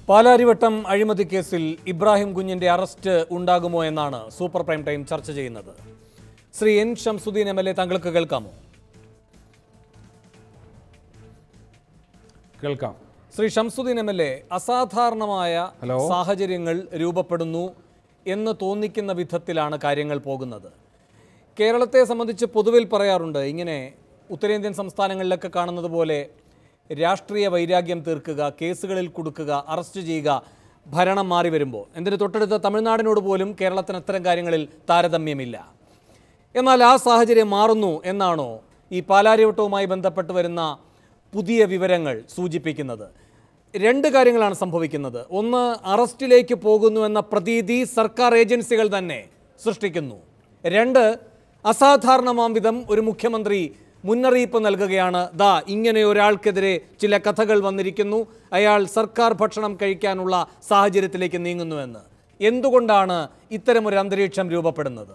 പാലാരിവട്ടം അഴിമതി കേസിൽ ഇബ്രാഹിം കുഞ്ഞിന്റെ അറസ്റ്റ് ഉണ്ടാകുമോ എന്നാണ് സൂപ്പർ പ്രൈം ടൈം ചർച്ച ചെയ്യുന്നത്. ശ്രീ എൻ ഷംസുദ്ദീൻ എംഎൽഎ, താങ്കൾക്ക് കേൾക്കാമോ? കേൾക്കാം. ശ്രീ ഷംസുദ്ദീൻ എംഎൽഎ, അസാധാരണമായ സാഹചര്യങ്ങൾ രൂപപ്പെടുന്നു എന്ന് തോന്നിക്കുന്ന വിധത്തിലാണ് കാര്യങ്ങൾ പോകുന്നത്. കേരളത്തെ സംബന്ധിച്ച് പൊതുവിൽ പറയാറുണ്ട്, ഇങ്ങനെ ഉത്തരേന്ത്യൻ സംസ്ഥാനങ്ങളിലൊക്കെ കാണുന്നത് പോലെ രാഷ്ട്രീയ വൈരാഗ്യം തീർക്കുക, കേസുകളിൽ കൊടുക്കുക, അറസ്റ്റ് ചെയ്യുക, ഭരണം മാറി വരുമ്പോൾ. എന്തിന് തൊട്ടടുത്ത തമിഴ്നാടിനോട് പോലും കേരളത്തിന് അത്തരം കാര്യങ്ങളിൽ താരതമ്യമില്ല. എന്നാൽ ആ സാഹചര്യം മാറുന്നു എന്നാണോ ഈ പാലാരിവട്ടവുമായി ബന്ധപ്പെട്ട് വരുന്ന പുതിയ വിവരങ്ങൾ സൂചിപ്പിക്കുന്നത്? രണ്ട് കാര്യങ്ങളാണ് സംഭവിക്കുന്നത്. ഒന്ന്, അറസ്റ്റിലേക്ക് പോകുന്നു എന്ന പ്രതീതി സർക്കാർ ഏജൻസികൾ തന്നെ സൃഷ്ടിക്കുന്നു. രണ്ട്, അസാധാരണമാം വിധം ഒരു മുഖ്യമന്ത്രി മുന്നറിയിപ്പ് നൽകുകയാണ്, ദാ ഇങ്ങനെ ഒരാൾക്കെതിരെ ചില കഥകൾ വന്നിരിക്കുന്നു, അയാൾ സർക്കാർ ഭക്ഷണം കഴിക്കാനുള്ള സാഹചര്യത്തിലേക്ക് നീങ്ങുന്നുവെന്ന്. എന്തുകൊണ്ടാണ് ഇത്തരമൊരു അന്തരീക്ഷം രൂപപ്പെടുന്നത്?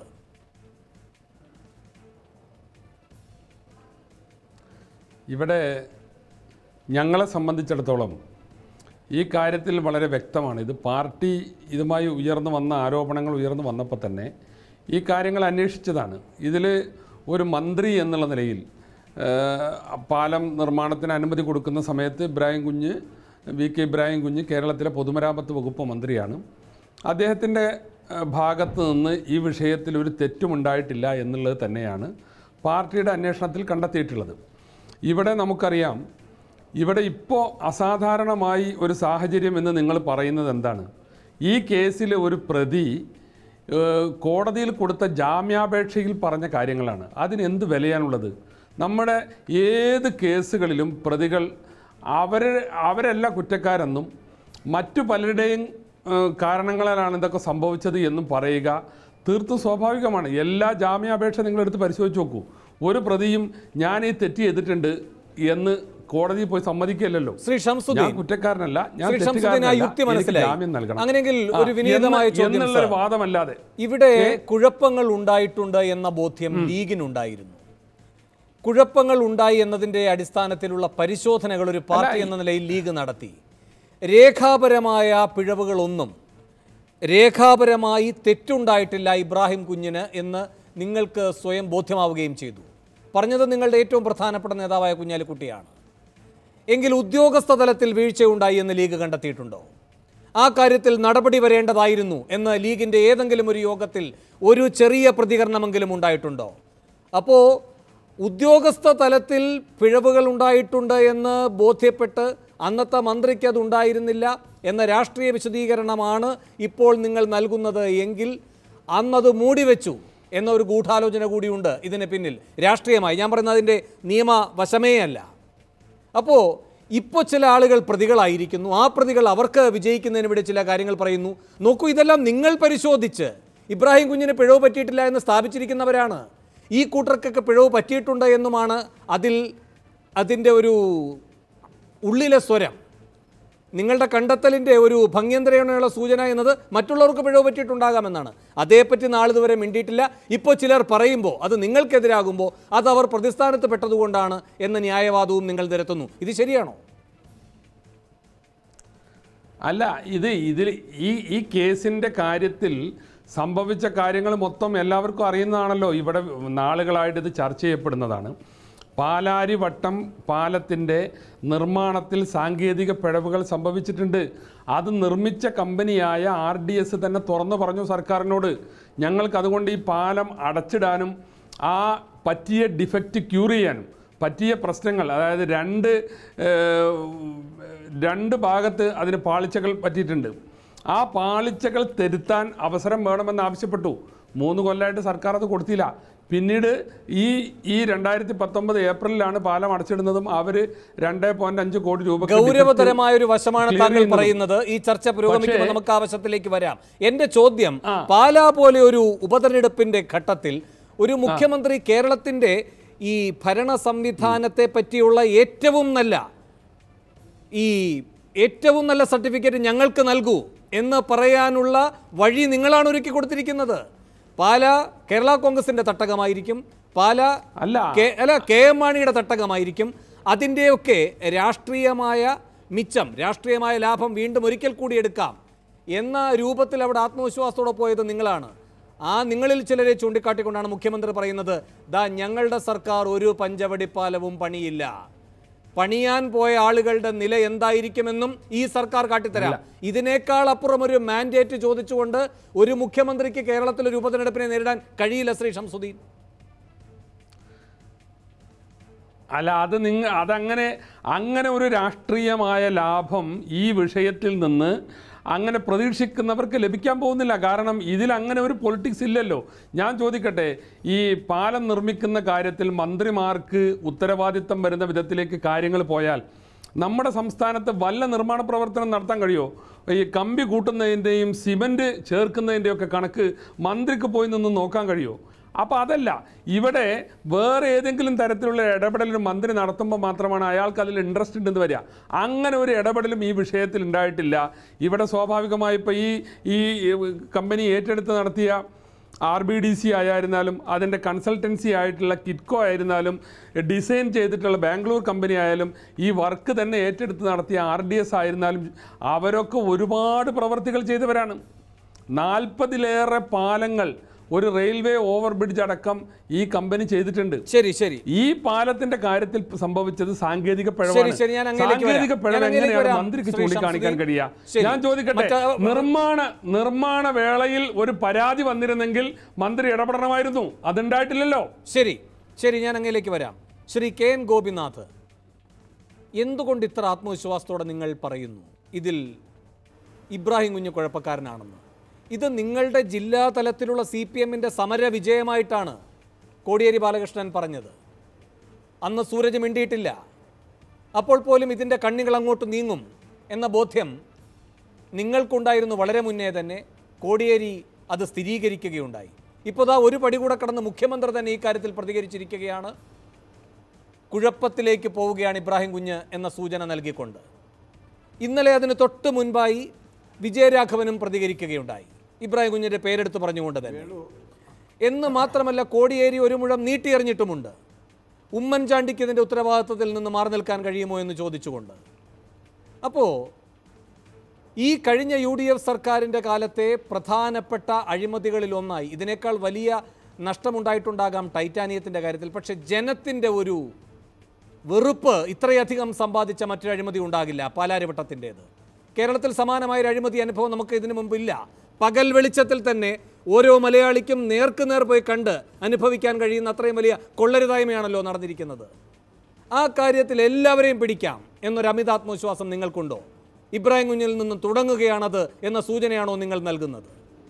ഇവിടെ ഞങ്ങളെ സംബന്ധിച്ചിടത്തോളം ഈ കാര്യത്തിൽ വളരെ വ്യക്തമാണ്. ഇത് പാർട്ടി ഇതുമായി ഉയർന്നു വന്ന ആരോപണങ്ങൾ ഉയർന്നു വന്നപ്പോൾ തന്നെ ഈ കാര്യങ്ങൾ അന്വേഷിച്ചതാണ്. ഇതിൽ ഒരു മന്ത്രി എന്നുള്ള നിലയിൽ പാലം നിർമ്മാണത്തിന് അനുമതി കൊടുക്കുന്ന സമയത്ത് ഇബ്രാഹിം കുഞ്ഞ് കേരളത്തിലെ പൊതുമരാമത്ത് വകുപ്പ് മന്ത്രിയാണ്. അദ്ദേഹത്തിൻ്റെ ഭാഗത്ത് നിന്ന് ഈ വിഷയത്തിൽ ഒരു തെറ്റുമുണ്ടായിട്ടില്ല എന്നുള്ളത് തന്നെയാണ് പാർട്ടിയുടെ അന്വേഷണത്തിൽ കണ്ടെത്തിയിട്ടുള്ളത്. ഇവിടെ നമുക്കറിയാം, ഇവിടെ ഇപ്പോൾ അസാധാരണമായി ഒരു സാഹചര്യം എന്ന് നിങ്ങൾ പറയുന്നത് എന്താണ്? ഈ കേസിൽ ഒരു പ്രതി കോടതിയിൽ കൊടുത്ത ജാമ്യാപേക്ഷയിൽ പറഞ്ഞ കാര്യങ്ങളാണ്. അതിന് എന്ത് വിലയാണുള്ളത്? നമ്മുടെ ഏത് കേസുകളിലും പ്രതികൾ അവരല്ല കുറ്റക്കാരെന്നും മറ്റു പലരുടെയും കാരണങ്ങളാലാണ് ഇതൊക്കെ സംഭവിച്ചത് എന്നും പറയുക തീർത്തും സ്വാഭാവികമാണ്. എല്ലാ ജാമ്യാപേക്ഷ നിങ്ങളെടുത്ത് പരിശോധിച്ച് നോക്കൂ. ഒരു പ്രതിയും ഞാൻ ഈ തെറ്റ് ചെയ്തിട്ടുണ്ട് എന്ന് കോടതിയിൽ പോയി സമ്മതിക്കില്ലല്ലോ. ശ്രീ ഷംസുദ്ദീൻ, കുറ്റക്കാരനല്ല, ഞാൻ ജാമ്യം നൽകണം എന്നുള്ള വാദമല്ലാതെ ഇവിടെ കുഴപ്പങ്ങൾ ഉണ്ടായിട്ടുണ്ട് എന്ന ബോധ്യം ലീഗിനുണ്ടായിരുന്നു. കുഴപ്പങ്ങൾ ഉണ്ടായി എന്നതിൻ്റെ അടിസ്ഥാനത്തിലുള്ള പരിശോധനകൾ ഒരു പാർട്ടി എന്ന നിലയിൽ ലീഗ് നടത്തി. രേഖാപരമായ പിഴവുകളൊന്നും, രേഖാപരമായി തെറ്റുണ്ടായിട്ടില്ല ഇബ്രാഹിം കുഞ്ഞിന് എന്ന് നിങ്ങൾക്ക് സ്വയം ബോധ്യമാവുകയും ചെയ്തു. പറഞ്ഞത് നിങ്ങളുടെ ഏറ്റവും പ്രധാനപ്പെട്ട നേതാവായ കുഞ്ഞാലിക്കുട്ടിയാണ്. എങ്കിൽ ഉദ്യോഗസ്ഥ തലത്തിൽ വീഴ്ചയുണ്ടായി എന്ന് ലീഗ് കണ്ടെത്തിയിട്ടുണ്ടോ? ആ കാര്യത്തിൽ നടപടി വരേണ്ടതായിരുന്നു എന്ന് ലീഗിൻ്റെ ഏതെങ്കിലും ഒരു യോഗത്തിൽ ഒരു ചെറിയ പ്രതികരണമെങ്കിലും ഉണ്ടായിട്ടുണ്ടോ? അപ്പോൾ ഉദ്യോഗസ്ഥ തലത്തിൽ പിഴവുകൾ ഉണ്ടായിട്ടുണ്ട് എന്ന് ബോധ്യപ്പെട്ട് അന്നത്തെ മന്ത്രിക്ക് അതുണ്ടായിരുന്നില്ല എന്ന രാഷ്ട്രീയ വിശദീകരണമാണ് ഇപ്പോൾ നിങ്ങൾ നൽകുന്നത് എങ്കിൽ അന്നത് മൂടിവെച്ചു എന്നൊരു ഗൂഢാലോചന കൂടിയുണ്ട് ഇതിന് പിന്നിൽ രാഷ്ട്രീയമായി. ഞാൻ പറയുന്നത് അതിൻ്റെ നിയമവശമേ അല്ല. അപ്പോൾ ഇപ്പോൾ ചില ആളുകൾ പ്രതികളായിരിക്കുന്നു. ആ പ്രതികൾ അവർക്ക് വിജയിക്കുന്നതിന് വേണ്ടി ചില കാര്യങ്ങൾ പറയുന്നു. നോക്കൂ, ഇതെല്ലാം നിങ്ങൾ പരിശോധിച്ച് ഇബ്രാഹിം കുഞ്ഞിന് പിഴവ് പറ്റിയിട്ടില്ല എന്ന് സ്ഥാപിച്ചിരിക്കുന്നവരാണ്. ഈ കൂട്ടർക്കൊക്കെ പിഴവ് പറ്റിയിട്ടുണ്ട് എന്നുമാണ് അതിൻ്റെ ഒരു ഉള്ളിലെ സ്വരം. നിങ്ങളുടെ കണ്ടെത്തലിൻ്റെ ഒരു ഭംഗ്യന്തരയുള്ള സൂചന എന്നത് മറ്റുള്ളവർക്ക് പിഴവ് പറ്റിയിട്ടുണ്ടാകാമെന്നാണ്. അതേപ്പറ്റി നാളിതുവരെ മിണ്ടിയിട്ടില്ല. ഇപ്പോൾ ചിലർ പറയുമ്പോൾ അത് നിങ്ങൾക്കെതിരാകുമ്പോൾ അത് അവർ പ്രതിസ്ഥാനത്ത് പെട്ടതുകൊണ്ടാണ് എന്ന ന്യായവാദവും നിങ്ങൾ നിരത്തുന്നു. ഇത് ശരിയാണോ? അല്ല, ഇതിൽ ഈ കേസിൻ്റെ കാര്യത്തിൽ സംഭവിച്ച കാര്യങ്ങൾ മൊത്തം എല്ലാവർക്കും അറിയുന്നതാണല്ലോ. ഇവിടെ നാളുകളായിട്ട് ഇത് ചർച്ച ചെയ്യപ്പെടുന്നതാണ്. പാലാരിവട്ടം പാലത്തിൻ്റെ നിർമ്മാണത്തിൽ സാങ്കേതിക പിഴവുകൾ സംഭവിച്ചിട്ടുണ്ട്. അത് നിർമ്മിച്ച കമ്പനിയായ RDS തന്നെ തുറന്നു പറഞ്ഞു സർക്കാരിനോട്, ഞങ്ങൾക്ക് അതുകൊണ്ട് ഈ പാലം അടച്ചിടാനും ആ പറ്റിയ ഡിഫക്റ്റ് ക്യൂർ ചെയ്യാനും പറ്റിയ പ്രശ്നങ്ങൾ, അതായത് രണ്ട് ഭാഗത്ത് അതിന് പാളിച്ചകൾ പറ്റിയിട്ടുണ്ട്. ആ പാളിച്ചകൾ തിരുത്താൻ അവസരം വേണമെന്ന് ആവശ്യപ്പെട്ടു. 3 കൊല്ലമായിട്ട് സർക്കാർ അത് കൊടുത്തില്ല. പിന്നീട് ഈ 2019 ഏപ്രിലാണ് പാലം അടച്ചിടുന്നതും അവർ 2.5 കോടി രൂപ. ഗൗരവതരമായ ഒരു വശമാണ് താങ്കൾ പറയുന്നത്. ഈ ചർച്ച പുരോഗമിക്കുമ്പോൾ നമുക്ക് ആവശ്യത്തിലേക്ക് വരാം. എന്റെ ചോദ്യം, പാലാ പോലെ ഒരു ഉപതെരഞ്ഞെടുപ്പിന്റെ ഘട്ടത്തിൽ ഒരു മുഖ്യമന്ത്രി കേരളത്തിന്റെ ഈ ഭരണ സംവിധാനത്തെ പറ്റിയുള്ള ഏറ്റവും നല്ല സർട്ടിഫിക്കറ്റ് ഞങ്ങൾക്ക് നൽകൂ എന്ന് പറയാനുള്ള വഴി നിങ്ങളാണ് ഒരുക്കി കൊടുത്തിരിക്കുന്നത്. പാല കേരള കോൺഗ്രസിൻ്റെ തട്ടകമായിരിക്കും, പാല കെ എം മാണിയുടെ തട്ടകമായിരിക്കും. അതിൻ്റെയൊക്കെ രാഷ്ട്രീയമായ മിച്ചം, രാഷ്ട്രീയമായ ലാഭം വീണ്ടും ഒരിക്കൽ കൂടി എടുക്കാം എന്ന രൂപത്തിൽ അവിടെ ആത്മവിശ്വാസത്തോടെ പോയത് നിങ്ങളാണ്. ആ നിങ്ങളിൽ ചിലരെ ചൂണ്ടിക്കാട്ടിക്കൊണ്ടാണ് മുഖ്യമന്ത്രി പറയുന്നത്, ദാ ഞങ്ങളുടെ സർക്കാർ ഒരു പഞ്ചവടിപ്പാലവും പണിയില്ല, പണിയാൻ പോയ ആളുകളുടെ നില എന്തായിരിക്കുമെന്നും ഈ സർക്കാർ കാട്ടിത്തരാം. ഇതിനേക്കാൾ അപ്പുറം ഒരു മാൻഡേറ്റ് ചോദിച്ചുകൊണ്ട് ഒരു മുഖ്യമന്ത്രിക്ക് കേരളത്തിൽ ഒരു ഉപതെരഞ്ഞെടുപ്പിനെ നേരിടാൻ കഴിയില്ല ശ്രീ ഷംസുദ്ദീൻ. അല്ല, അതങ്ങനെ ഒരു രാഷ്ട്രീയമായ ലാഭം ഈ വിഷയത്തിൽ നിന്ന് അങ്ങനെ പ്രതീക്ഷിക്കുന്നവർക്ക് ലഭിക്കാൻ പോകുന്നില്ല. കാരണം ഇതിൽ അങ്ങനെ ഒരു പൊളിറ്റിക്സ് ഇല്ലല്ലോ. ഞാൻ ചോദിക്കട്ടെ, ഈ പാലം നിർമ്മിക്കുന്ന കാര്യത്തിൽ മന്ത്രിമാർക്ക് ഉത്തരവാദിത്തം വരുന്ന വിധത്തിലേക്ക് കാര്യങ്ങൾ പോയാൽ നമ്മുടെ സംസ്ഥാനത്ത് വല്ല നിർമ്മാണ പ്രവർത്തനം നടത്താൻ കഴിയുമോ? ഈ കമ്പി കൂട്ടുന്നതിൻ്റെയും സിമൻറ്റ് ചേർക്കുന്നതിൻ്റെയും ഒക്കെ കണക്ക് മന്ത്രിക്ക് പോയി നിന്ന് നോക്കാൻ കഴിയുമോ? അപ്പോൾ അതല്ല, ഇവിടെ വേറെ ഏതെങ്കിലും തരത്തിലുള്ള ഇടപെടൽ ഒരു മന്ത്രി നടത്തുമ്പോൾ മാത്രമാണ് അയാൾക്ക് അതിൽ ഇൻട്രസ്റ്റ് ഉണ്ടെന്ന് വരിക. അങ്ങനെ ഒരു ഇടപെടലും ഈ വിഷയത്തിൽ ഉണ്ടായിട്ടില്ല. ഇവിടെ സ്വാഭാവികമായി ഇപ്പോൾ ഈ കമ്പനി ഏറ്റെടുത്ത് നടത്തിയ RBDC ആയിരുന്നാലും അതിൻ്റെ കൺസൾട്ടൻസി ആയിട്ടുള്ള കിറ്റ്കോ ആയിരുന്നാലും ഡിസൈൻ ചെയ്തിട്ടുള്ള ബാംഗ്ലൂർ കമ്പനി ആയാലും ഈ വർക്ക് തന്നെ ഏറ്റെടുത്ത് നടത്തിയ RDS ആയിരുന്നാലും അവരൊക്കെ ഒരുപാട് പ്രവർത്തികൾ ചെയ്തവരാണ്. 40-ലേറെ പാലങ്ങൾ, ഒരു റെയിൽവേ ഓവർ ബ്രിഡ്ജ് അടക്കം ഈ കമ്പനി ചെയ്തിട്ടുണ്ട്. ശരി ശരി, ഈ പാലത്തിന്റെ കാര്യത്തിൽ സംഭവിച്ചത് സാങ്കേതിക പിഴവാണ്. സാങ്കേതിക പിഴവ് എങ്ങനെയാണ് മന്ത്രിക്ക് ചൂണ്ടിക്കാണിക്കാൻ കഴിയുക? ഞാൻ ചോദിക്കട്ടെ, നിർമ്മാണ വേളയിൽ ഒരു പരാതി വന്നിരുന്നെങ്കിൽ മന്ത്രി ഇടപെടണമായിരുന്നു. അതുണ്ടായിട്ടില്ലല്ലോ. ശരി ശരി, ഞാൻ അങ്ങയിലേക്ക് വരാം. ശ്രീ KN ഗോപിനാഥ്, എന്തുകൊണ്ട് ഇത്ര ആത്മവിശ്വാസത്തോടെ നിങ്ങൾ പറയുന്നു ഇതിൽ ഇബ്രാഹിം കുഞ്ഞ് കുഴപ്പക്കാരനാണെന്ന്? ഇത് നിങ്ങളുടെ ജില്ലാ തലത്തിലുള്ള CPM-ന്റെ സമര വിജയമായിട്ടാണ് കോടിയേരി ബാലകൃഷ്ണൻ പറഞ്ഞത്. അന്ന് സൂരജ് മിണ്ടിയിട്ടില്ല. അപ്പോൾ പോലും ഇതിൻ്റെ കണ്ണികൾ അങ്ങോട്ട് നീങ്ങും എന്ന ബോധ്യം നിങ്ങൾക്കുണ്ടായിരുന്നു വളരെ മുന്നേ തന്നെ. കോടിയേരി അത് സ്ഥിരീകരിക്കുകയുണ്ടായി. ഇപ്പോൾ ദാ ഒരു പടി കൂടെ കടന്ന് മുഖ്യമന്ത്രി തന്നെ ഈ കാര്യത്തിൽ പ്രതികരിച്ചിരിക്കുകയാണ്. കുഴപ്പത്തിലേക്ക് പോവുകയാണ് ഇബ്രാഹിം കുഞ്ഞ് എന്ന സൂചന നൽകിക്കൊണ്ട്. ഇന്നലെ അതിന് തൊട്ട് മുൻപായി വിജയരാഘവനും പ്രതികരിക്കുകയുണ്ടായി, ഇബ്രാഹിം കുഞ്ഞിൻ്റെ പേരെടുത്ത് പറഞ്ഞുകൊണ്ട് തന്നെ. എന്ന് മാത്രമല്ല, കോടിയേരി ഒരു മുഴം നീട്ടിയെറിഞ്ഞിട്ടുമുണ്ട്, ഉമ്മൻചാണ്ടിക്ക് ഇതിൻ്റെ ഉത്തരവാദിത്വത്തിൽ നിന്ന് മാറി നിൽക്കാൻ കഴിയുമോ എന്ന് ചോദിച്ചുകൊണ്ട്. അപ്പോൾ ഈ കഴിഞ്ഞ UDF സർക്കാരിൻ്റെ കാലത്തെ പ്രധാനപ്പെട്ട അഴിമതികളിലൊന്നായി, ഇതിനേക്കാൾ വലിയ നഷ്ടമുണ്ടായിട്ടുണ്ടാകാം ടൈറ്റാനിയത്തിൻ്റെ കാര്യത്തിൽ, പക്ഷേ ജനത്തിൻ്റെ ഒരു വെറുപ്പ് ഇത്രയധികം സമ്പാദിച്ച മറ്റൊരു അഴിമതി ഉണ്ടാകില്ല, പാലാരിവട്ടത്തിൻ്റേത്. കേരളത്തിൽ സമാനമായൊരു അഴിമതി അനുഭവം നമുക്ക് ഇതിനു മുമ്പില്ല. പകൽ വെളിച്ചത്തിൽ തന്നെ ഓരോ മലയാളിക്കും നേർക്കുനേർ പോയി കണ്ട് അനുഭവിക്കാൻ കഴിയുന്ന അത്രയും വലിയ കൊള്ളരുതായ്മയാണല്ലോ നടന്നിരിക്കുന്നത്. ആ കാര്യത്തിൽ എല്ലാവരെയും പിടിക്കാം എന്നൊരു അമിതാത്മവിശ്വാസം നിങ്ങൾക്കുണ്ടോ? ഇബ്രാഹിം കുഞ്ഞിൽ നിന്നും തുടങ്ങുകയാണത് എന്ന സൂചനയാണോ നിങ്ങൾ നൽകുന്നത്?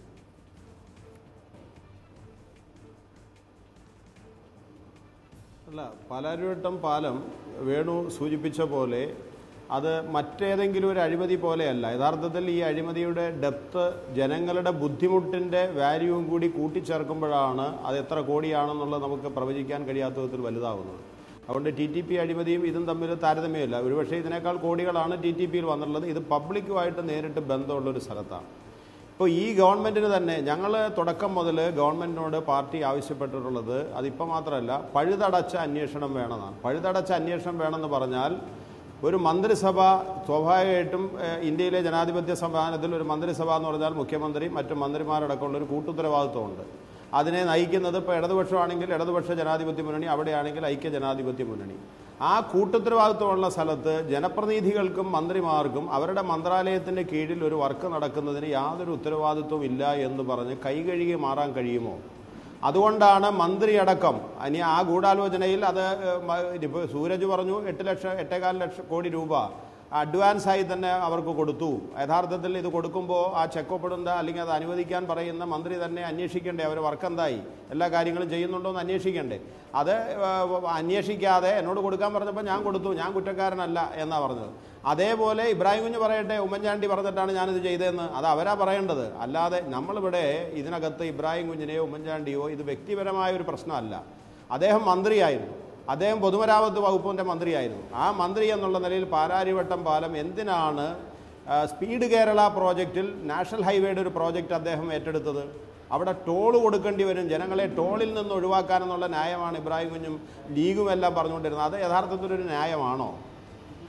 അല്ല, പാലാരിവട്ടം പാലം വേണു സൂചിപ്പിച്ച പോലെ അത് മറ്റേതെങ്കിലും ഒരു അഴിമതി പോലെയല്ല. യഥാർത്ഥത്തിൽ ഈ അഴിമതിയുടെ ഡെപ്ത്, ജനങ്ങളുടെ ബുദ്ധിമുട്ടിൻ്റെ വാല്യൂവും കൂടി കൂട്ടിച്ചേർക്കുമ്പോഴാണ് അത് എത്ര കോടിയാണെന്നുള്ളത് നമുക്ക് പ്രവചിക്കാൻ കഴിയാത്ത വിധത്തിൽ വലുതാകുന്നത്. അതുകൊണ്ട് TTP അഴിമതിയും ഇതും തമ്മിൽ താരതമ്യമില്ല. ഒരുപക്ഷെ ഇതിനേക്കാൾ കോടികളാണ് TTPയിൽ വന്നിട്ടുള്ളത്. ഇത് പബ്ലിക്കുമായിട്ട് നേരിട്ട് ബന്ധമുള്ളൊരു സ്ഥലത്താണ്. ഇപ്പോൾ ഈ ഗവൺമെൻറ്റിന് തന്നെ ഞങ്ങൾ തുടക്കം മുതൽ ഗവൺമെൻറ്റിനോട് പാർട്ടി ആവശ്യപ്പെട്ടിട്ടുള്ളത് അതിപ്പോൾ മാത്രമല്ല, പഴുതടച്ച അന്വേഷണം വേണമെന്നാണ്. പഴുതടച്ച അന്വേഷണം വേണമെന്ന് പറഞ്ഞാൽ ഒരു മന്ത്രിസഭ സ്വാഭാവികമായിട്ടും ഇന്ത്യയിലെ ജനാധിപത്യ സംവിധാനത്തിൽ ഒരു മന്ത്രിസഭ എന്ന് പറഞ്ഞാൽ മുഖ്യമന്ത്രി, മറ്റു മന്ത്രിമാരടക്കമുള്ള ഒരു കൂട്ടുത്തരവാദിത്വമുണ്ട്. അതിനെ നയിക്കുന്നത് ഇപ്പോൾ ഇടതുപക്ഷമാണെങ്കിൽ ഇടതുപക്ഷ ജനാധിപത്യ മുന്നണി, അവിടെയാണെങ്കിൽ ഐക്യ ജനാധിപത്യ മുന്നണി. ആ കൂട്ടുത്തരവാദിത്വമുള്ള സ്ഥലത്ത് ജനപ്രതിനിധികൾക്കും മന്ത്രിമാർക്കും അവരുടെ മന്ത്രാലയത്തിൻ്റെ കീഴിൽ ഒരു വർക്ക് നടക്കുന്നതിന് യാതൊരു ഉത്തരവാദിത്വവും ഇല്ല എന്ന് പറഞ്ഞ് കൈകഴുകി മാറാൻ കഴിയുമോ? അതുകൊണ്ടാണ് മന്ത്രിയടക്കം ഇനി ആ ഗൂഢാലോചനയിൽ അത് ഇപ്പോൾ സൂരജ് പറഞ്ഞു 8,4 ലക്ഷം കോടി രൂപ അഡ്വാൻസായി തന്നെ അവർക്ക് കൊടുത്തു. യഥാർത്ഥത്തിൽ ഇത് കൊടുക്കുമ്പോൾ ആ ചെക്കപ്പെടുന്ന അല്ലെങ്കിൽ അത് അനുവദിക്കാൻ പറയുന്ന മന്ത്രി തന്നെ അന്വേഷിക്കണ്ടേ അവർ വർക്ക് എന്തായി, എല്ലാ കാര്യങ്ങളും ചെയ്യുന്നുണ്ടോ എന്ന് അന്വേഷിക്കണ്ടേ? അത് അന്വേഷിക്കാതെ എന്നോട് കൊടുക്കാൻ പറഞ്ഞപ്പോൾ ഞാൻ കൊടുത്തു, ഞാൻ കുറ്റക്കാരനല്ല എന്നാണ് പറഞ്ഞത്. അതേപോലെ ഇബ്രാഹിം കുഞ്ഞ് പറയട്ടെ ഉമ്മൻചാണ്ടി പറഞ്ഞിട്ടാണ് ഞാനിത് ചെയ്തതെന്ന്, അത് അവരാ പറയേണ്ടത്. അല്ലാതെ നമ്മളിവിടെ ഇതിനകത്ത് ഇബ്രാഹിം കുഞ്ഞിനെയോ ഉമ്മൻചാണ്ടിയോ ഇത് വ്യക്തിപരമായ ഒരു പ്രശ്നമല്ല. അദ്ദേഹം മന്ത്രിയായിരുന്നു, അദ്ദേഹം പൊതുമരാമത്ത് വകുപ്പിൻ്റെ മന്ത്രിയായിരുന്നു. ആ മന്ത്രി എന്നുള്ള നിലയിൽ പാലാരിവട്ടം പാലം എന്തിനാണ് സ്പീഡ് കേരള പ്രോജക്റ്റിൽ നാഷണൽ ഹൈവേയുടെ ഒരു പ്രോജക്റ്റ് അദ്ദേഹം ഏറ്റെടുത്തത്? അവിടെ ടോൾ കൊടുക്കേണ്ടി വരും, ജനങ്ങളെ ടോളിൽ നിന്ന് ഒഴിവാക്കാനെന്നുള്ള ന്യായമാണ് ഇബ്രാഹിം കുഞ്ഞും ലീഗും എല്ലാം പറഞ്ഞുകൊണ്ടിരുന്നത്. അത് യഥാർത്ഥത്തിലൊരു ന്യായമാണോ?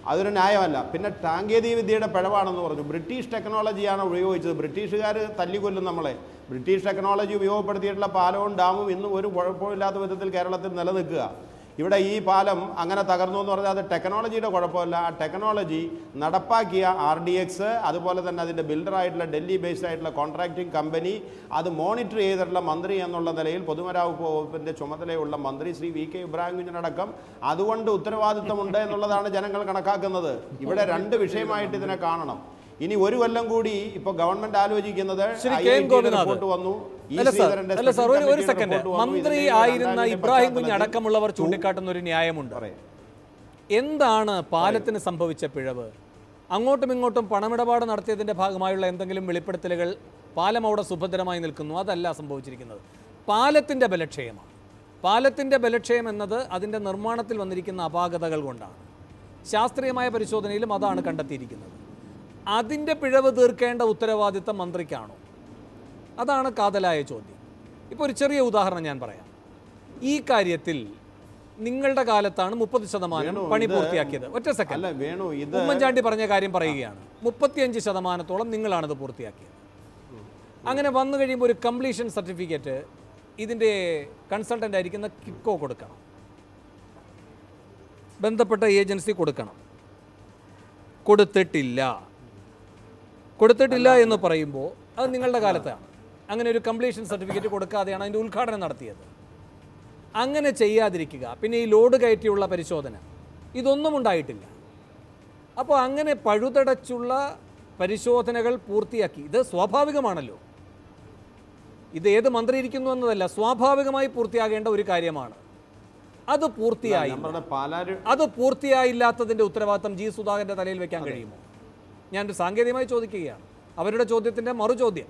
അതൊരു ന്യായമല്ല. പിന്നെ സാങ്കേതിക വിദ്യയുടെ പിഴവാണെന്ന് പറഞ്ഞു. ബ്രിട്ടീഷ് ടെക്നോളജിയാണ് ഉപയോഗിച്ചത്. ബ്രിട്ടീഷുകാർ തല്ലിക്കൊല്ലും നമ്മളെ. ബ്രിട്ടീഷ് ടെക്നോളജി ഉപയോഗപ്പെടുത്തിയിട്ടുള്ള പാലവും ഡാമും ഇന്നും ഒരു കുഴപ്പമില്ലാത്ത വിധത്തിൽ കേരളത്തിൽ നിലനിൽക്കുക. ഇവിടെ ഈ പാലം അങ്ങനെ തകർന്നു എന്ന് പറഞ്ഞാൽ അത് ടെക്നോളജിയുടെ കുഴപ്പമല്ല. ആ ടെക്നോളജി നടപ്പാക്കിയ RDX, അതുപോലെ തന്നെ അതിൻ്റെ ബിൽഡറായിട്ടുള്ള ഡൽഹി ബേസ്ഡ് ആയിട്ടുള്ള കോൺട്രാക്ടിങ് കമ്പനി, അത് മോണിറ്റർ ചെയ്തിട്ടുള്ള മന്ത്രി എന്നുള്ള നിലയിൽ പൊതുമരാമത്ത് വകുപ്പിൻ്റെ ചുമതലയുള്ള മന്ത്രി ശ്രീ VK ഇബ്രാഹിം കുഞ്ഞിനടക്കം അതുകൊണ്ട് ഉത്തരവാദിത്തമുണ്ട് എന്നുള്ളതാണ് ജനങ്ങൾ കണക്കാക്കുന്നത്. ഇവിടെ രണ്ട് വിഷയമായിട്ട് ഇതിനെ കാണണം. ഇനി ഒരു കൊല്ലം കൂടി ഇപ്പൊ ഗവൺമെന്റ് ആലോചിക്കുന്നത് റിപ്പോർട്ട് വന്നു. ഒരു സെക്കൻഡ്, മന്ത്രി ആയിരുന്ന ഇബ്രാഹിം കുഞ്ഞ് അടക്കമുള്ളവർ ചൂണ്ടിക്കാട്ടുന്ന ഒരു ന്യായമുണ്ട്. എന്താണ് പാലത്തിന് സംഭവിച്ച പിഴവ്? അങ്ങോട്ടും ഇങ്ങോട്ടും പണമിടപാട് നടത്തിയതിന്റെ ഭാഗമായുള്ള എന്തെങ്കിലും വെളിപ്പെടുത്തലുകൾ പാലം അവിടെ സുഭദ്രമായി നിൽക്കുന്നു, അതല്ല സംഭവിച്ചിരിക്കുന്നത്. പാലത്തിന്റെ ബലക്ഷയമാണ്. പാലത്തിന്റെ ബലക്ഷയം എന്നത് അതിന്റെ നിർമ്മാണത്തിൽ വന്നിരിക്കുന്ന അപാകതകൾ കൊണ്ടാണ്. ശാസ്ത്രീയമായ പരിശോധനയിലും അതാണ് കണ്ടെത്തിയിരിക്കുന്നത്. അതിൻ്റെ പിഴവ് തീർക്കേണ്ട ഉത്തരവാദിത്തം മന്ത്രിക്കാണോ? അതാണ് കാതലായ ചോദ്യം. ഇപ്പോൾ ഒരു ചെറിയ ഉദാഹരണം ഞാൻ പറയാം. ഈ കാര്യത്തിൽ നിങ്ങളുടെ കാലത്താണ് 30% പണി പൂർത്തിയാക്കിയത്. ഒറ്റ സെക്കൻഡ്, ഉമ്മൻചാണ്ടി പറഞ്ഞ കാര്യം പറയുകയാണ്. 35% നിങ്ങളാണിത് പൂർത്തിയാക്കിയത്. അങ്ങനെ വന്നു കഴിയുമ്പോൾ ഒരു കംപ്ലീഷൻ സർട്ടിഫിക്കറ്റ് ഇതിൻ്റെ കൺസൾട്ടൻ്റ് ആയിരിക്കുന്ന കിക്കോ കൊടുക്കണം, ബന്ധപ്പെട്ട ഏജൻസി കൊടുക്കണം. കൊടുത്തിട്ടില്ല എന്ന് പറയുമ്പോൾ അത് നിങ്ങളുടെ കാലത്താണ്. അങ്ങനെ ഒരു കംപ്ലീഷൻ സർട്ടിഫിക്കറ്റ് കൊടുക്കാതെയാണ് അതിൻ്റെ ഉദ്ഘാടനം നടത്തിയത്. അങ്ങനെ ചെയ്യാതിരിക്കുക, പിന്നെ ഈ ലോഡ് കയറ്റിയുള്ള പരിശോധന, ഇതൊന്നും ഉണ്ടായിട്ടില്ല. അപ്പോൾ അങ്ങനെ പഴുതടച്ചുള്ള പരിശോധനകൾ പൂർത്തിയാക്കി. ഇത് സ്വാഭാവികമാണല്ലോ. ഇത് ഏത് മന്ത്രി ഇരിക്കുന്നു എന്നതല്ല, സ്വാഭാവികമായി പൂർത്തിയാകേണ്ട ഒരു കാര്യമാണ്. അത് പൂർത്തിയായില്ലാത്തതിൻ്റെ ഉത്തരവാദിത്തം G. സുധാകരൻ്റെ തലയിൽ വെക്കാൻ കഴിയുമോ? ഞാനൊരു സാങ്കേതികമായി ചോദിക്കുകയാണ്. അവരുടെ ചോദ്യത്തിൻ്റെ മറുചോദ്യം.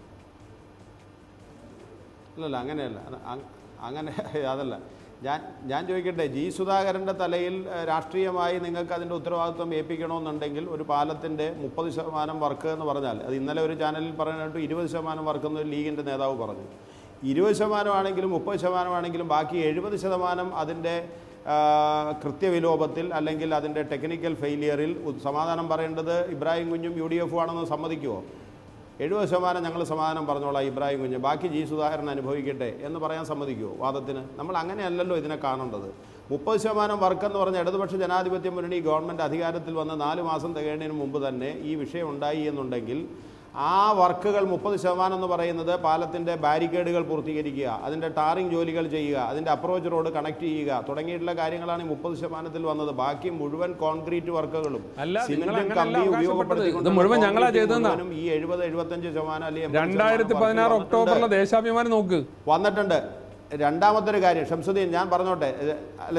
അല്ലല്ല, അങ്ങനെയല്ല, അങ്ങനെ അതല്ല. ഞാൻ ചോദിക്കട്ടെ, G. സുധാകരൻ്റെ തലയിൽ രാഷ്ട്രീയമായി നിങ്ങൾക്ക് അതിൻ്റെ ഉത്തരവാദിത്വം ഏൽപ്പിക്കണമെന്നുണ്ടെങ്കിൽ ഒരു പാലത്തിൻ്റെ 30% വർക്ക് എന്ന് പറഞ്ഞാൽ, അത് ഇന്നലെ ഒരു ചാനലിൽ പറയാനായിട്ട് 20% വർക്ക് എന്ന് ലീഗിൻ്റെ നേതാവ് പറഞ്ഞു. 20% ആണെങ്കിലും 30% ആണെങ്കിലും ബാക്കി 70% അതിൻ്റെ കൃത്യവിലോപത്തിൽ അല്ലെങ്കിൽ അതിൻ്റെ ടെക്നിക്കൽ ഫെയിലിയറിൽ സമാധാനം പറയേണ്ടത് ഇബ്രാഹിം കുഞ്ഞും UDF ആണെന്ന് സമ്മതിക്കുമോ? 70% ഞങ്ങൾ സമാധാനം പറഞ്ഞോളാം ഇബ്രാഹിം കുഞ്ഞ്, ബാക്കി G. സുധാകരൻ അനുഭവിക്കട്ടെ എന്ന് പറയാൻ സമ്മതിക്കുമോ വാദത്തിന്? നമ്മൾ അങ്ങനെയല്ലല്ലോ ഇതിനെ കാണേണ്ടത്. 30% വർക്കെന്ന് പറഞ്ഞ ഇടതുപക്ഷ ജനാധിപത്യ മുന്നണി ഗവൺമെൻറ് അധികാരത്തിൽ വന്ന് 4 മാസം തികയുന്നതിന് മുമ്പ് തന്നെ ഈ വിഷയം ഉണ്ടായി എന്നുണ്ടെങ്കിൽ ആ വർക്കുകൾ 30% എന്ന് പറയുന്നത് പാലത്തിൻ്റെ ബാരിക്കേഡുകൾ പൂർത്തീകരിക്കുക, അതിൻ്റെ ടാറിംഗ് ജോലികൾ ചെയ്യുക, അതിൻ്റെ അപ്രോച്ച് റോഡ് കണക്ട് ചെയ്യുക തുടങ്ങിയിട്ടുള്ള കാര്യങ്ങളാണ് ഈ 30%-ൽ വന്നത്. ബാക്കി മുഴുവൻ കോൺക്രീറ്റ് വർക്കുകളും സിമെന്റും കമ്പിയും ഉപയോഗപ്പെടുത്തിക്കൊണ്ട് ഈ 70-75% അല്ലെങ്കിൽ 2016 ഒക്ടോബറിലെ ദേശാഭിമാനി നോക്ക് വന്നിട്ടുണ്ട്. രണ്ടാമത്തെ കാര്യം ഷംസുദ്ദീൻ, ഞാൻ പറഞ്ഞോട്ടെ, അല്ല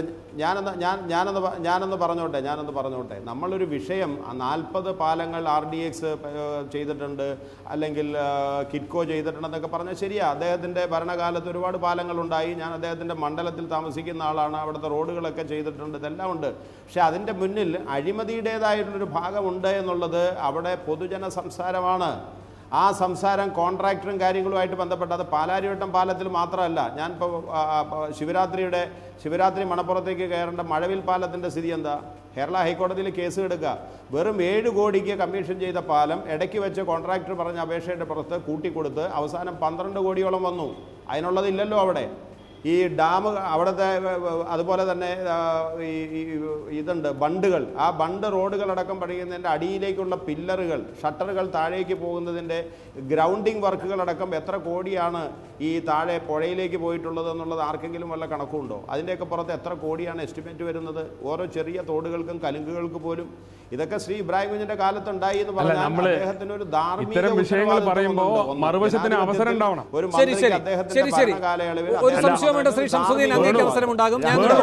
ഞാനൊന്ന് പറഞ്ഞോട്ടെ. നമ്മളൊരു വിഷയം 40 പാലങ്ങൾ RDX ചെയ്തിട്ടുണ്ട് അല്ലെങ്കിൽ കിറ്റ്കോ ചെയ്തിട്ടുണ്ടെന്നൊക്കെ പറഞ്ഞാൽ ശരിയാ. അദ്ദേഹത്തിൻ്റെ ഭരണകാലത്ത് ഒരുപാട് പാലങ്ങളുണ്ടായി. ഞാൻ അദ്ദേഹത്തിൻ്റെ മണ്ഡലത്തിൽ താമസിക്കുന്ന ആളാണ്. അവിടുത്തെ റോഡുകളൊക്കെ ചെയ്തിട്ടുണ്ട്, ഇതെല്ലാം ഉണ്ട്. പക്ഷെ അതിൻ്റെ മുന്നിൽ അഴിമതിയുടേതായിട്ടുള്ളൊരു ഭാഗമുണ്ട് എന്നുള്ളത് അവിടെ പൊതുജന സംസാരമാണ്. ആ സംസാരം കോൺട്രാക്ടറും കാര്യങ്ങളുമായിട്ട് ബന്ധപ്പെട്ട് അത് പാലാരിവട്ടം പാലത്തിൽ മാത്രമല്ല. ഞാനിപ്പോൾ ശിവരാത്രി മണപ്പുറത്തേക്ക് കയറേണ്ട മഴവിൽ പാലത്തിൻ്റെ സ്ഥിതി എന്താ? കേരള ഹൈക്കോടതിയിൽ കേസ് എടുക്കുക. വെറും 7 കോടിക്ക് കമ്മീഷൻ ചെയ്ത പാലം ഇടയ്ക്ക് വെച്ച് കോൺട്രാക്ടർ പറഞ്ഞ അപേക്ഷയുടെ പുറത്ത് കൂട്ടിക്കൊടുത്ത് അവസാനം 12 കോടിയോളം വന്നു. അതിനുള്ളതില്ലല്ലോ അവിടെ. ഈ ഡാം അവിടുത്തെ അതുപോലെ തന്നെ ഇതുണ്ട് ബണ്ടുകൾ. ആ ബണ്ട് റോഡുകളടക്കം പണിയുന്നതിൻ്റെ അടിയിലേക്കുള്ള പില്ലറുകൾ, ഷട്ടറുകൾ താഴേക്ക് പോകുന്നതിൻ്റെ ഗ്രൗണ്ടിങ് വർക്കുകളടക്കം എത്ര കോടിയാണ് ഈ താഴെ പുഴയിലേക്ക് പോയിട്ടുള്ളത് എന്നുള്ളത് ആർക്കെങ്കിലും വല്ല കണക്കുണ്ടോ? അതിൻ്റെയൊക്കെ പുറത്ത് എത്ര കോടിയാണ് എസ്റ്റിമേറ്റ് വരുന്നത് ഓരോ ചെറിയ തോടുകൾക്കും കലുങ്കുകൾക്ക് പോലും? ഇതൊക്കെ ശ്രീ ഇബ്രാഹിം കുഞ്ഞിന്റെ കാലത്തുണ്ടായി എന്ന് പറഞ്ഞാൽ അദ്ദേഹത്തിന് ഒരു ധാർമ്മിക വിഷയങ്ങൾ പറയുമ്പോൾ മറുവശത്തിന് അവസരം ഉണ്ടാവണം. ഒരു മന്ത്രിക്ക് അദ്ദേഹത്തിന്റെ ഭരണകാലയളവിൽ അവസരമുണ്ടാകും.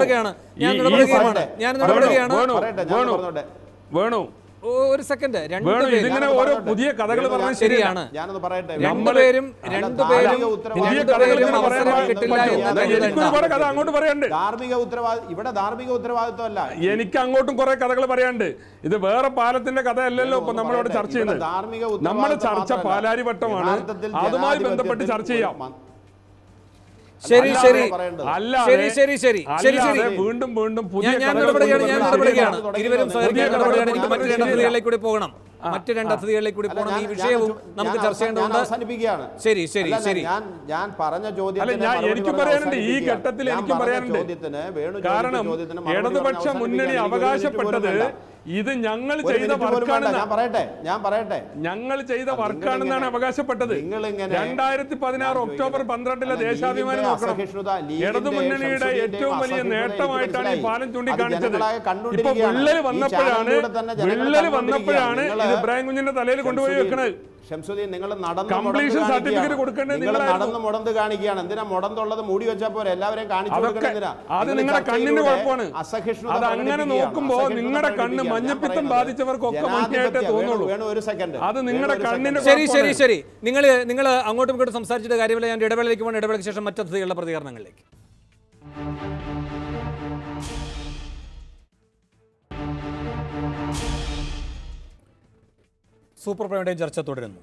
ഒരു സെക്കൻഡ്, പുതിയ കഥകൾ പറഞ്ഞാൽ ശരിയാണ്. ഞാനൊന്ന് പറയട്ടെ. രണ്ടുപേരും ഇവിടെ ധാർമ്മിക ഉത്തരവാദിത്വമല്ല. എനിക്ക് അങ്ങോട്ടും കുറെ കഥകൾ പറയാണ്ട്. ഇത് വേറെ പാലത്തിന്റെ കഥയല്ലല്ലോ ഇപ്പൊ നമ്മളിവിടെ ചർച്ച ചെയ്യുന്നത്. നമ്മുടെ ചർച്ച പാലാരിവട്ടമാണ്. അതുമായി ബന്ധപ്പെട്ട് ചർച്ച ചെയ്യാം. ശരി ശരി അല്ലാതെ ശരി ശരി ശരി ശരി വീണ്ടും വീണ്ടും പുതിയ ഞാൻ ഇടപെടുകയാണ്. ഇരുവരും സഹകരിക്കാൻ എനിക്ക് മറ്റു രണ്ട് അതിഥികളിലേക്ക് കൂടി പോകണം. മറ്റ് രണ്ട് അതിഥികളിലേക്ക് കൂടി പോകണം. ഈ വിഷയവും നമുക്ക് ചർച്ച ചെയ്യേണ്ടതുണ്ട്. ശരി ശരി ശരി. ഞാൻ പറഞ്ഞ എനിക്ക് പറയാനുണ്ട്, ഈ ഘട്ടത്തിൽ എനിക്ക് പറയാനുണ്ട്. കാരണം ഇടതുപക്ഷ മുന്നണി അവകാശപ്പെട്ടത് ഇത് ഞങ്ങൾ ചെയ്ത വർക്കാണെന്ന്, ഞങ്ങൾ ചെയ്ത വർക്കാണെന്നാണ് അവകാശപ്പെട്ടത്. 2016 ഒക്ടോബർ 12 ദേശാഭിമാനി നോക്കണം. ഇടതുമുന്നണിയുടെ ഏറ്റവും വലിയ നേട്ടമായിട്ടാണ് ഈ പാലം ചൂണ്ടിക്കാണിച്ചത്. ഇപ്പൊ വിള്ളൽ വന്നപ്പോഴാണ് ഇത് ഇബ്രാഹിം കുഞ്ഞിന്റെ തലയിൽ കൊണ്ടുപോയി വെക്കണത്. ഷംസുദ്ദീൻ, നിങ്ങൾ നടന്ന് മുടന്ത് കാണിക്കുകയാണ്. എന്തിനാ മുടന്തുള്ളത് മൂടി വെച്ചാൽ പോലെ എല്ലാവരെയും കാണിച്ചു കൊടുക്കണം? അത് നിങ്ങളുടെ കണ്ണിന് കുഴപ്പമാണ്. അത് അങ്ങനെ നോക്കുമ്പോ നിങ്ങളുടെ കണ്ണ് മഞ്ഞപ്പിത്തം ബാധിച്ചവർക്കൊക്കെ മഞ്ഞായിട്ടേ തോന്നുള്ളൂ. ഒരു സെക്കൻഡ്, അത് നിങ്ങളുടെ കണ്ണിന്. ശരി ശരി ശരി. നിങ്ങൾ അങ്ങോട്ടും ഇങ്ങോട്ടും സംസാരിച്ചിട്ട് കാര്യമില്ല. ഞാൻ ഇടവേളയിലേക്ക് പോകണം. ഇടവേളയ്ക്ക് ശേഷം മറ്റതിഥികളുടെ പ്രതികരണങ്ങളിലേക്ക്. സൂപ്പർ പ്രൈമിൻ്റെയും ചർച്ച തുടരുന്നു.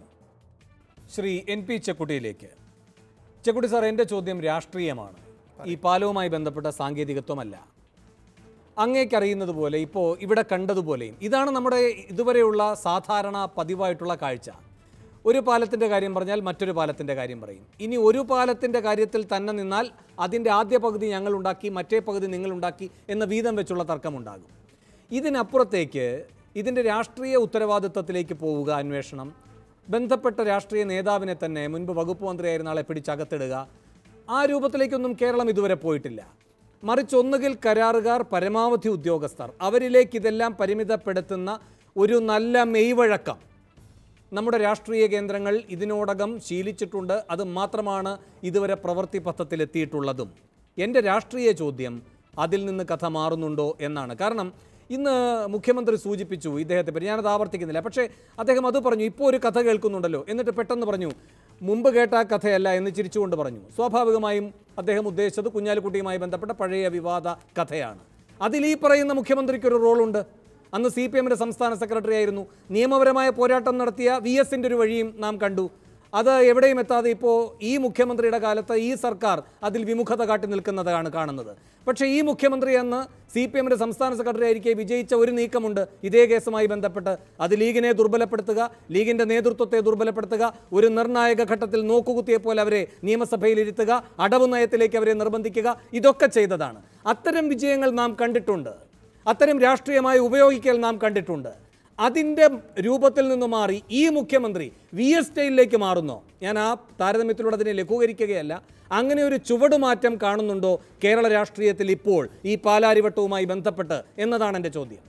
ശ്രീ NP ചെക്കുട്ടിയിലേക്ക്. ചെക്കുട്ടി സാർ, എൻ്റെ ചോദ്യം രാഷ്ട്രീയമാണ്. ഈ പാലവുമായി ബന്ധപ്പെട്ട സാങ്കേതികത്വമല്ല. അങ്ങേക്കറിയുന്നത് പോലെ ഇപ്പോൾ ഇവിടെ കണ്ടതുപോലെയും ഇതാണ് നമ്മുടെ ഇതുവരെയുള്ള സാധാരണ പതിവായിട്ടുള്ള കാഴ്ച. ഒരു പാലത്തിൻ്റെ കാര്യം പറഞ്ഞാൽ മറ്റൊരു പാലത്തിൻ്റെ കാര്യം പറയും. ഇനി ഒരു പാലത്തിൻ്റെ കാര്യത്തിൽ തന്നെ നിന്നാൽ അതിൻ്റെ ആദ്യ പകുതി ഞങ്ങളുണ്ടാക്കി, മറ്റേ പകുതി നിങ്ങളുണ്ടാക്കി എന്ന വീതം വെച്ചുള്ള തർക്കമുണ്ടാകും. ഇതിനപ്പുറത്തേക്ക് ഇതിൻ്റെ രാഷ്ട്രീയ ഉത്തരവാദിത്വത്തിലേക്ക് പോവുക, അന്വേഷണം, ബന്ധപ്പെട്ട രാഷ്ട്രീയ നേതാവിനെ തന്നെ, മുൻപ് വകുപ്പ് മന്ത്രിയായിരുന്ന ആളെ പിടിച്ചകത്തിടുക, ആ രൂപത്തിലേക്കൊന്നും കേരളം ഇതുവരെ പോയിട്ടില്ല. മറിച്ച് ഒന്നുകിൽ കരാറുകാർ, പരമാവധി ഉദ്യോഗസ്ഥർ, അവരിലേക്ക് ഇതെല്ലാം പരിമിതപ്പെടുത്തുന്ന ഒരു നല്ല മെയ്വഴക്കം നമ്മുടെ രാഷ്ട്രീയ കേന്ദ്രങ്ങൾ ഇതിനോടകം ശീലിച്ചിട്ടുണ്ട്. അത് മാത്രമാണ് ഇതുവരെ പ്രവൃത്തി പഥത്തിലെത്തിയിട്ടുള്ളതും. എൻ്റെ രാഷ്ട്രീയ ചോദ്യം അതിൽ നിന്ന് കഥ മാറുന്നുണ്ടോ എന്നാണ്. കാരണം ഇന്ന് മുഖ്യമന്ത്രി സൂചിപ്പിച്ചു ഇദ്ദേഹത്തെ പറ്റി, ഞാനത് ആവർത്തിക്കുന്നില്ല. പക്ഷേ അദ്ദേഹം അത് പറഞ്ഞു, ഇപ്പോൾ ഒരു കഥ കേൾക്കുന്നുണ്ടല്ലോ, എന്നിട്ട് പെട്ടെന്ന് പറഞ്ഞു മുമ്പ് കേട്ട ആ കഥയല്ല എന്ന് ചിരിച്ചുകൊണ്ട് പറഞ്ഞു. സ്വാഭാവികമായും അദ്ദേഹം ഉദ്ദേശിച്ചത് കുഞ്ഞാലിക്കുട്ടിയുമായി ബന്ധപ്പെട്ട പഴയ വിവാദ കഥയാണ്. അതിൽ ഈ പറയുന്ന മുഖ്യമന്ത്രിക്കൊരു റോളുണ്ട്. അന്ന് CPM-ന്റെ സംസ്ഥാന സെക്രട്ടറി ആയിരുന്നു. നിയമപരമായ പോരാട്ടം നടത്തിയ VS-ന്റെ ഒരു വഴിയും നാം കണ്ടു. അത് എവിടെയും എത്താതെ ഇപ്പോൾ ഈ മുഖ്യമന്ത്രിയുടെ കാലത്ത് ഈ സർക്കാർ അതിൽ വിമുഖത കാട്ടി നിൽക്കുന്നതാണ് കാണുന്നത്. പക്ഷേ ഈ മുഖ്യമന്ത്രി അന്ന് CPM-ന്റെ സംസ്ഥാന സെക്രട്ടറി ആയിരിക്കെ വിജയിച്ച ഒരു നീക്കമുണ്ട് ഇതേ കേസുമായി ബന്ധപ്പെട്ട്. അത് ലീഗിനെ ദുർബലപ്പെടുത്തുക, ലീഗിൻ്റെ നേതൃത്വത്തെ ദുർബലപ്പെടുത്തുക, ഒരു നിർണായക ഘട്ടത്തിൽ നോക്കുകുത്തിയെപ്പോലെ അവരെ നിയമസഭയിലിരുത്തുക, അടവ് നയത്തിലേക്ക് അവരെ നിർബന്ധിക്കുക, ഇതൊക്കെ ചെയ്തതാണ്. അത്തരം വിജയങ്ങൾ നാം കണ്ടിട്ടുണ്ട്. അത്തരം രാഷ്ട്രീയമായി ഉപയോഗിക്കൽ നാം കണ്ടിട്ടുണ്ട്. അതിൻ്റെ രൂപത്തിൽ നിന്ന് മാറി ഈ മുഖ്യമന്ത്രി VS സ്റ്റൈലിലേക്ക് മാറുന്നോ? ഞാൻ ആ താരതമ്യത്തിലൂടെ അതിനെ ലഘൂകരിക്കുകയല്ല. അങ്ങനെ ഒരു ചുവടുമാറ്റം കാണുന്നുണ്ടോ കേരള രാഷ്ട്രീയത്തിൽ ഇപ്പോൾ ഈ പാലാരിവട്ടവുമായി ബന്ധപ്പെട്ട് എന്നതാണ് എൻ്റെ ചോദ്യം.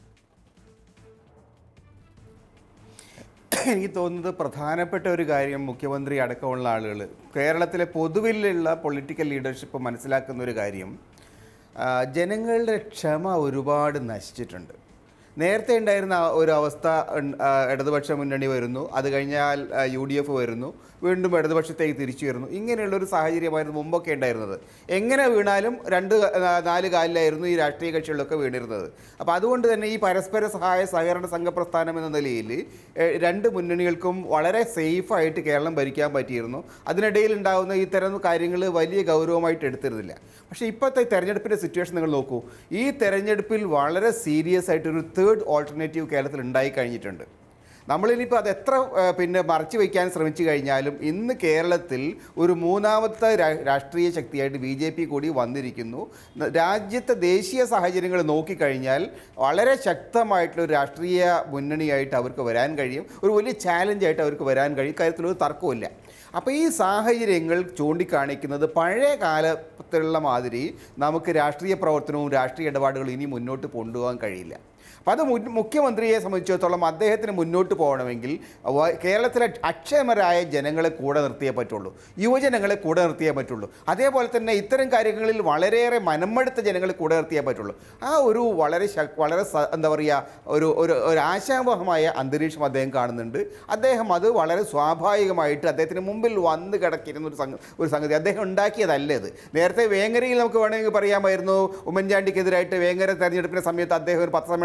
എനിക്ക് തോന്നുന്നത് പ്രധാനപ്പെട്ട ഒരു കാര്യം, മുഖ്യമന്ത്രി അടക്കമുള്ള ആളുകൾ കേരളത്തിലെ പൊതുവിലുള്ള പൊളിറ്റിക്കൽ ലീഡർഷിപ്പ് മനസ്സിലാക്കുന്ന ഒരു കാര്യം, ജനങ്ങളുടെ ക്ഷമ ഒരുപാട് നശിച്ചിട്ടുണ്ട്. നേരത്തെ ഉണ്ടായിരുന്ന ഒരു അവസ്ഥ, ഇടതുപക്ഷ മുന്നണി വരുന്നു, അത് കഴിഞ്ഞാൽ UDF വരുന്നു, വീണ്ടും ഇടതുപക്ഷത്തേക്ക് തിരിച്ചു വരുന്നു. ഇങ്ങനെയുള്ളൊരു സാഹചര്യമായിരുന്നു മുമ്പൊക്കെ ഉണ്ടായിരുന്നത്. എങ്ങനെ വീണാലും 2-4 കാലിലായിരുന്നു ഈ രാഷ്ട്രീയ കക്ഷികളൊക്കെ വീണിരുന്നത്. അപ്പോൾ അതുകൊണ്ട് തന്നെ ഈ പരസ്പര സഹായ സഹകരണ സംഘപ്രസ്ഥാനം എന്ന നിലയിൽ രണ്ട് മുന്നണികൾക്കും വളരെ സേഫായിട്ട് കേരളം ഭരിക്കാൻ പറ്റിയിരുന്നു. അതിനിടയിൽ ഉണ്ടാകുന്ന ഇത്തരം കാര്യങ്ങൾ വലിയ ഗൗരവമായിട്ട് എടുത്തിരുന്നില്ല. പക്ഷേ ഇപ്പോഴത്തെ തെരഞ്ഞെടുപ്പിൻ്റെ സിറ്റുവേഷൻ നിങ്ങൾ നോക്കൂ. ഈ തെരഞ്ഞെടുപ്പിൽ വളരെ സീരിയസ് ആയിട്ടൊരു തേർഡ് ഓൾട്ടർനേറ്റീവ് കേരളത്തിൽ ഉണ്ടായി കഴിഞ്ഞിട്ടുണ്ട്. നമ്മളിനിപ്പോൾ അത് എത്ര മറച്ചു വയ്ക്കാൻ ശ്രമിച്ചു കഴിഞ്ഞാലും ഇന്ന് കേരളത്തിൽ ഒരു മൂന്നാമത്തെ രാഷ്ട്രീയ ശക്തിയായിട്ട് BJP കൂടി വന്നിരിക്കുന്നു. രാജ്യത്തെ ദേശീയ സാഹചര്യങ്ങൾ നോക്കിക്കഴിഞ്ഞാൽ വളരെ ശക്തമായിട്ടുള്ളൊരു രാഷ്ട്രീയ മുന്നണിയായിട്ട് അവർക്ക് വരാൻ കഴിയും. ഒരു വലിയ ചാലഞ്ചായിട്ട് അവർക്ക് വരാൻ കഴിയും. കാര്യത്തിലൊരു തർക്കമില്ല. അപ്പോൾ ഈ സാഹചര്യങ്ങൾ ചൂണ്ടിക്കാണിക്കുന്നത് പഴയ കാലത്തിലുള്ള മാതിരി നമുക്ക് രാഷ്ട്രീയ പ്രവർത്തനവും രാഷ്ട്രീയ ഇടപാടുകളും ഇനി മുന്നോട്ട് കൊണ്ടുപോകാൻ കഴിയില്ല. അപ്പോൾ അത് മുഖ്യമന്ത്രിയെ സംബന്ധിച്ചിടത്തോളം അദ്ദേഹത്തിന് മുന്നോട്ട് പോകണമെങ്കിൽ കേരളത്തിലെ അക്ഷമരായ ജനങ്ങളെ കൂടെ നിർത്തിയേ പറ്റുള്ളൂ, യുവജനങ്ങളെ കൂടെ നിർത്തിയേ പറ്റുള്ളൂ. അതേപോലെ തന്നെ ഇത്തരം കാര്യങ്ങളിൽ വളരെയേറെ മനമെടുത്ത ജനങ്ങളെ കൂടെ നിർത്തിയേ പറ്റുള്ളൂ. ആ ഒരു വളരെ എന്താ പറയുക, ഒരു ആശാവഹമായ അന്തരീക്ഷം അദ്ദേഹം കാണുന്നുണ്ട്. അദ്ദേഹം അത് വളരെ സ്വാഭാവികമായിട്ട് അദ്ദേഹത്തിന് മുമ്പിൽ വന്ന് കിടക്കിയിരുന്ന ഒരു സംഗതി അദ്ദേഹം ഉണ്ടാക്കിയതല്ല ഇത്. നേരത്തെ വേങ്ങരയിൽ നമുക്ക് വേണമെങ്കിൽ പറയാമായിരുന്നു, ഉമ്മൻചാണ്ടിക്കെതിരായിട്ട് വേങ്ങര തെരഞ്ഞെടുപ്പിൻ്റെ സമയത്ത് അദ്ദേഹം ഒരു പത്രസമ്മേളനം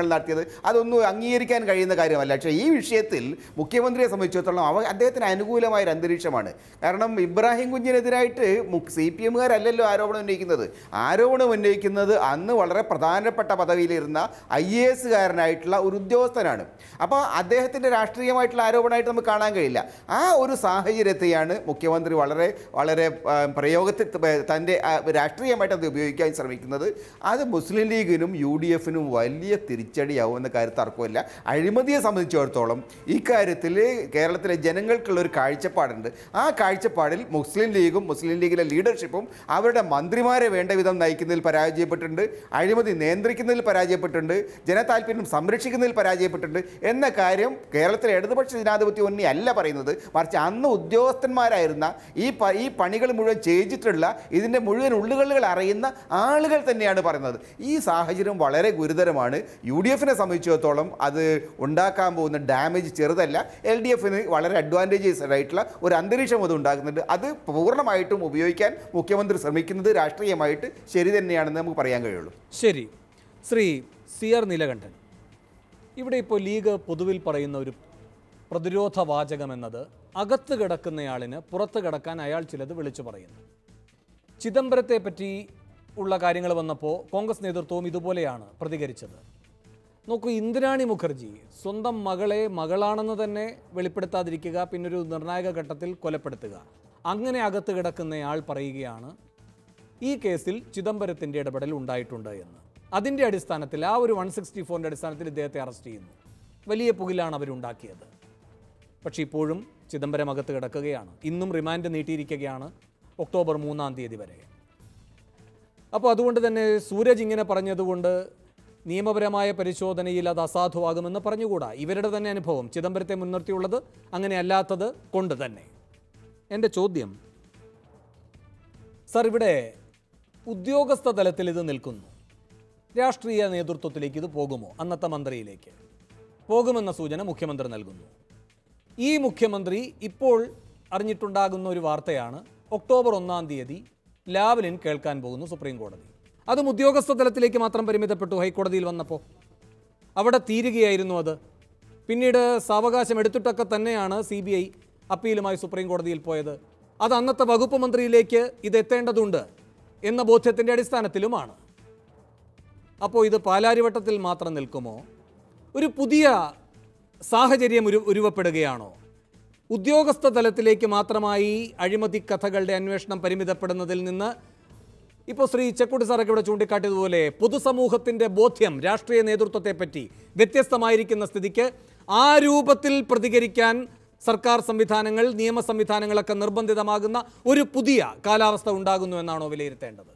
നടത്തിയത് അതൊന്നും അംഗീകരിക്കാൻ കഴിയുന്ന കാര്യമല്ല. പക്ഷേ ഈ വിഷയത്തിൽ മുഖ്യമന്ത്രിയെ സംബന്ധിച്ചിടത്തോളം അദ്ദേഹത്തിന് അനുകൂലമായ ഒരു അന്തരീക്ഷമാണ്. കാരണം ഇബ്രാഹിം കുഞ്ഞിനെതിരായിട്ട് CPM-കാരല്ലല്ലോ ആരോപണം ഉന്നയിക്കുന്നത് അന്ന് വളരെ പ്രധാനപ്പെട്ട പദവിയിലിരുന്ന IAS-കാരനായിട്ടുള്ള ഒരു ഉദ്യോഗസ്ഥനാണ്. അപ്പോൾ അദ്ദേഹത്തിൻ്റെ രാഷ്ട്രീയമായിട്ടുള്ള ആരോപണമായിട്ട് നമുക്ക് കാണാൻ കഴിയില്ല. ആ ഒരു സാഹചര്യത്തെയാണ് മുഖ്യമന്ത്രി വളരെ വളരെ പ്രയോഗത്തിൽ തൻ്റെ രാഷ്ട്രീയമായിട്ട് അത് ഉപയോഗിക്കാൻ ശ്രമിക്കുന്നത്. അത് മുസ്ലിം ലീഗിനും UDF-നും വലിയ തിരിച്ചടിയാവുമെന്ന കാര്യത്തിൽ തർക്കമില്ല. അഴിമതിയെ സംബന്ധിച്ചിടത്തോളം ഈ കാര്യത്തിൽ കേരളത്തിലെ ജനങ്ങൾക്കുള്ളൊരു കാഴ്ചപ്പാടുണ്ട്. ആ കാഴ്ചപ്പാടിൽ മുസ്ലിം ലീഗിലെ ലീഡർഷിപ്പും അവരുടെ മന്ത്രിമാരെ വേണ്ട വിധം നയിക്കുന്നതിൽ പരാജയപ്പെട്ടിട്ടുണ്ട്, അഴിമതി നിയന്ത്രിക്കുന്നതിൽ പരാജയപ്പെട്ടിട്ടുണ്ട്, ജനതാൽപര്യം സംരക്ഷിക്കുന്നതിൽ പരാജയപ്പെട്ടിട്ടുണ്ട് എന്ന കാര്യം കേരളത്തിലെ ഇടതുപക്ഷ ജനാധിപത്യ മുന്നണി അല്ല പറയുന്നത്. മറിച്ച് അന്ന് ഉദ്യോഗസ്ഥന്മാരായിരുന്ന ഈ പണികൾ മുഴുവൻ ചെയ്തിട്ടുള്ള ഇതിൻ്റെ മുഴുവൻ ഉള്ളുകളികൾ അറിയുന്ന ആളുകൾ തന്നെയാണ് പറയുന്നത്. ഈ സാഹചര്യം വളരെ ഗുരുതരമാണ്. UDF-നെ സംബന്ധിച്ചിടത്തോളം അത് ഉണ്ടാക്കാൻ പോകുന്ന ഡാമേജ് ചെറുതല്ല. LDF-ന് വളരെ അഡ്വാൻറ്റേജസ് ആയിട്ടുള്ള ഒരു അന്തരീക്ഷം അത് ഉണ്ടാക്കുന്നുണ്ട്. അത് പൂർണ്ണമായിട്ടും ഉപയോഗിക്കാൻ മുഖ്യമന്ത്രി ശ്രമിക്കുന്നത് രാഷ്ട്രീയമായിട്ട് ശരി തന്നെയാണെന്ന് നമുക്ക് പറയാൻ കഴിയുള്ളൂ. ശരി. ശ്രീ CR നീലകണ്ഠൻ, ഇവിടെ ഇപ്പോൾ ലീഗ് പൊതുവിൽ പറയുന്ന ഒരു പ്രതിരോധ വാചകം എന്നത് അകത്ത് കിടക്കുന്നയാളിന് പുറത്ത് കിടക്കാൻ അയാൾ ചിലത് വിളിച്ചു പറയുന്നു. ചിദംബരത്തെ പറ്റി ഉള്ള കാര്യങ്ങൾ വന്നപ്പോൾ കോൺഗ്രസ് നേതൃത്വവും ഇതുപോലെയാണ് പ്രതികരിച്ചത്. നോക്കൂ, ഇന്ദ്രാണി മുഖർജി സ്വന്തം മകളെ മകളാണെന്ന് തന്നെ വെളിപ്പെടുത്താതിരിക്കുക, പിന്നൊരു നിർണായക ഘട്ടത്തിൽ കൊലപ്പെടുത്തുക, അങ്ങനെ അകത്ത് കിടക്കുന്നയാൾ പറയുകയാണ് ഈ കേസിൽ ചിദംബരത്തിൻ്റെ ഇടപെടൽ ഉണ്ടായിട്ടുണ്ട് എന്ന്. അതിൻ്റെ അടിസ്ഥാനത്തിൽ ആ ഒരു 164-ൻ്റെ അടിസ്ഥാനത്തിൽ ഇദ്ദേഹത്തെ അറസ്റ്റ് ചെയ്യുന്നു. വലിയ പുകിലാണ് അവരുണ്ടാക്കിയത്. പക്ഷേ ഇപ്പോഴും ചിദംബരം അകത്ത് കിടക്കുകയാണ്. ഇന്നും റിമാൻഡ് നീട്ടിയിരിക്കുകയാണ് ഒക്ടോബർ 3-ാം തീയതി വരെ. അപ്പോൾ അതുകൊണ്ട് തന്നെ സൂരജ് ഇങ്ങനെ പറഞ്ഞതുകൊണ്ട് നിയമപരമായ പരിശോധനയിൽ അത് അസാധുവാകുമെന്ന് പറഞ്ഞുകൂടാ. ഇവരുടെ തന്നെ അനുഭവം ചിദംബരത്തെ മുൻനിർത്തിയുള്ളത് അങ്ങനെ അല്ലാത്തത് കൊണ്ട് തന്നെ. എൻ്റെ ചോദ്യം, സർ, ഇവിടെ ഉദ്യോഗസ്ഥ തലത്തിൽ ഇത് നിൽക്കുന്നു, രാഷ്ട്രീയ നേതൃത്വത്തിലേക്ക് ഇത് പോകുമോ? അന്നത്തെ മന്ത്രിയിലേക്ക് പോകുമെന്ന സൂചന മുഖ്യമന്ത്രി നൽകുന്നു. ഈ മുഖ്യമന്ത്രി ഇപ്പോൾ അറിഞ്ഞിട്ടുണ്ടാകുന്ന ഒരു വാർത്തയാണ് ഒക്ടോബർ 1-ാം തീയതി ലാവ്ലിൻ കേൾക്കാൻ പോകുന്നു സുപ്രീം കോടതി. അതും ഉദ്യോഗസ്ഥ തലത്തിലേക്ക് മാത്രം പരിമിതപ്പെട്ടു. ഹൈക്കോടതിയിൽ വന്നപ്പോൾ അവിടെ തീരുകയായിരുന്നു അത്. പിന്നീട് സാവകാശം എടുത്തിട്ടൊക്കെ തന്നെയാണ് CBI അപ്പീലുമായി സുപ്രീം കോടതിയിൽ പോയത്. അത് അന്നത്തെ വകുപ്പ് മന്ത്രിയിലേക്ക് ഇത് എത്തേണ്ടതുണ്ട് എന്ന ബോധ്യത്തിൻ്റെ അടിസ്ഥാനത്തിലുമാണ്. അപ്പോൾ ഇത് പാലാരിവട്ടത്തിൽ മാത്രം നിൽക്കുമോ? ഒരു പുതിയ സാഹചര്യം ഉരുവപ്പെടുകയാണോ? ഉദ്യോഗസ്ഥ തലത്തിലേക്ക് മാത്രമായി അഴിമതി കഥകളുടെ അന്വേഷണം പരിമിതപ്പെടുന്നതിൽ നിന്ന് ഇപ്പോൾ ശ്രീ ചെക്കുട്ടി സാറൊക്കെ ഇവിടെ ചൂണ്ടിക്കാട്ടിയതുപോലെ പൊതുസമൂഹത്തിൻ്റെ ബോധ്യം രാഷ്ട്രീയ നേതൃത്വത്തെപ്പറ്റി വ്യത്യസ്തമായിരിക്കുന്ന സ്ഥിതിക്ക് ആ രൂപത്തിൽ പ്രതികരിക്കാൻ സർക്കാർ സംവിധാനങ്ങൾ, നിയമ സംവിധാനങ്ങളൊക്കെ നിർബന്ധിതമാകുന്ന ഒരു പുതിയ കാലാവസ്ഥ ഉണ്ടാകുന്നു എന്നാണോ വിലയിരുത്തേണ്ടത്?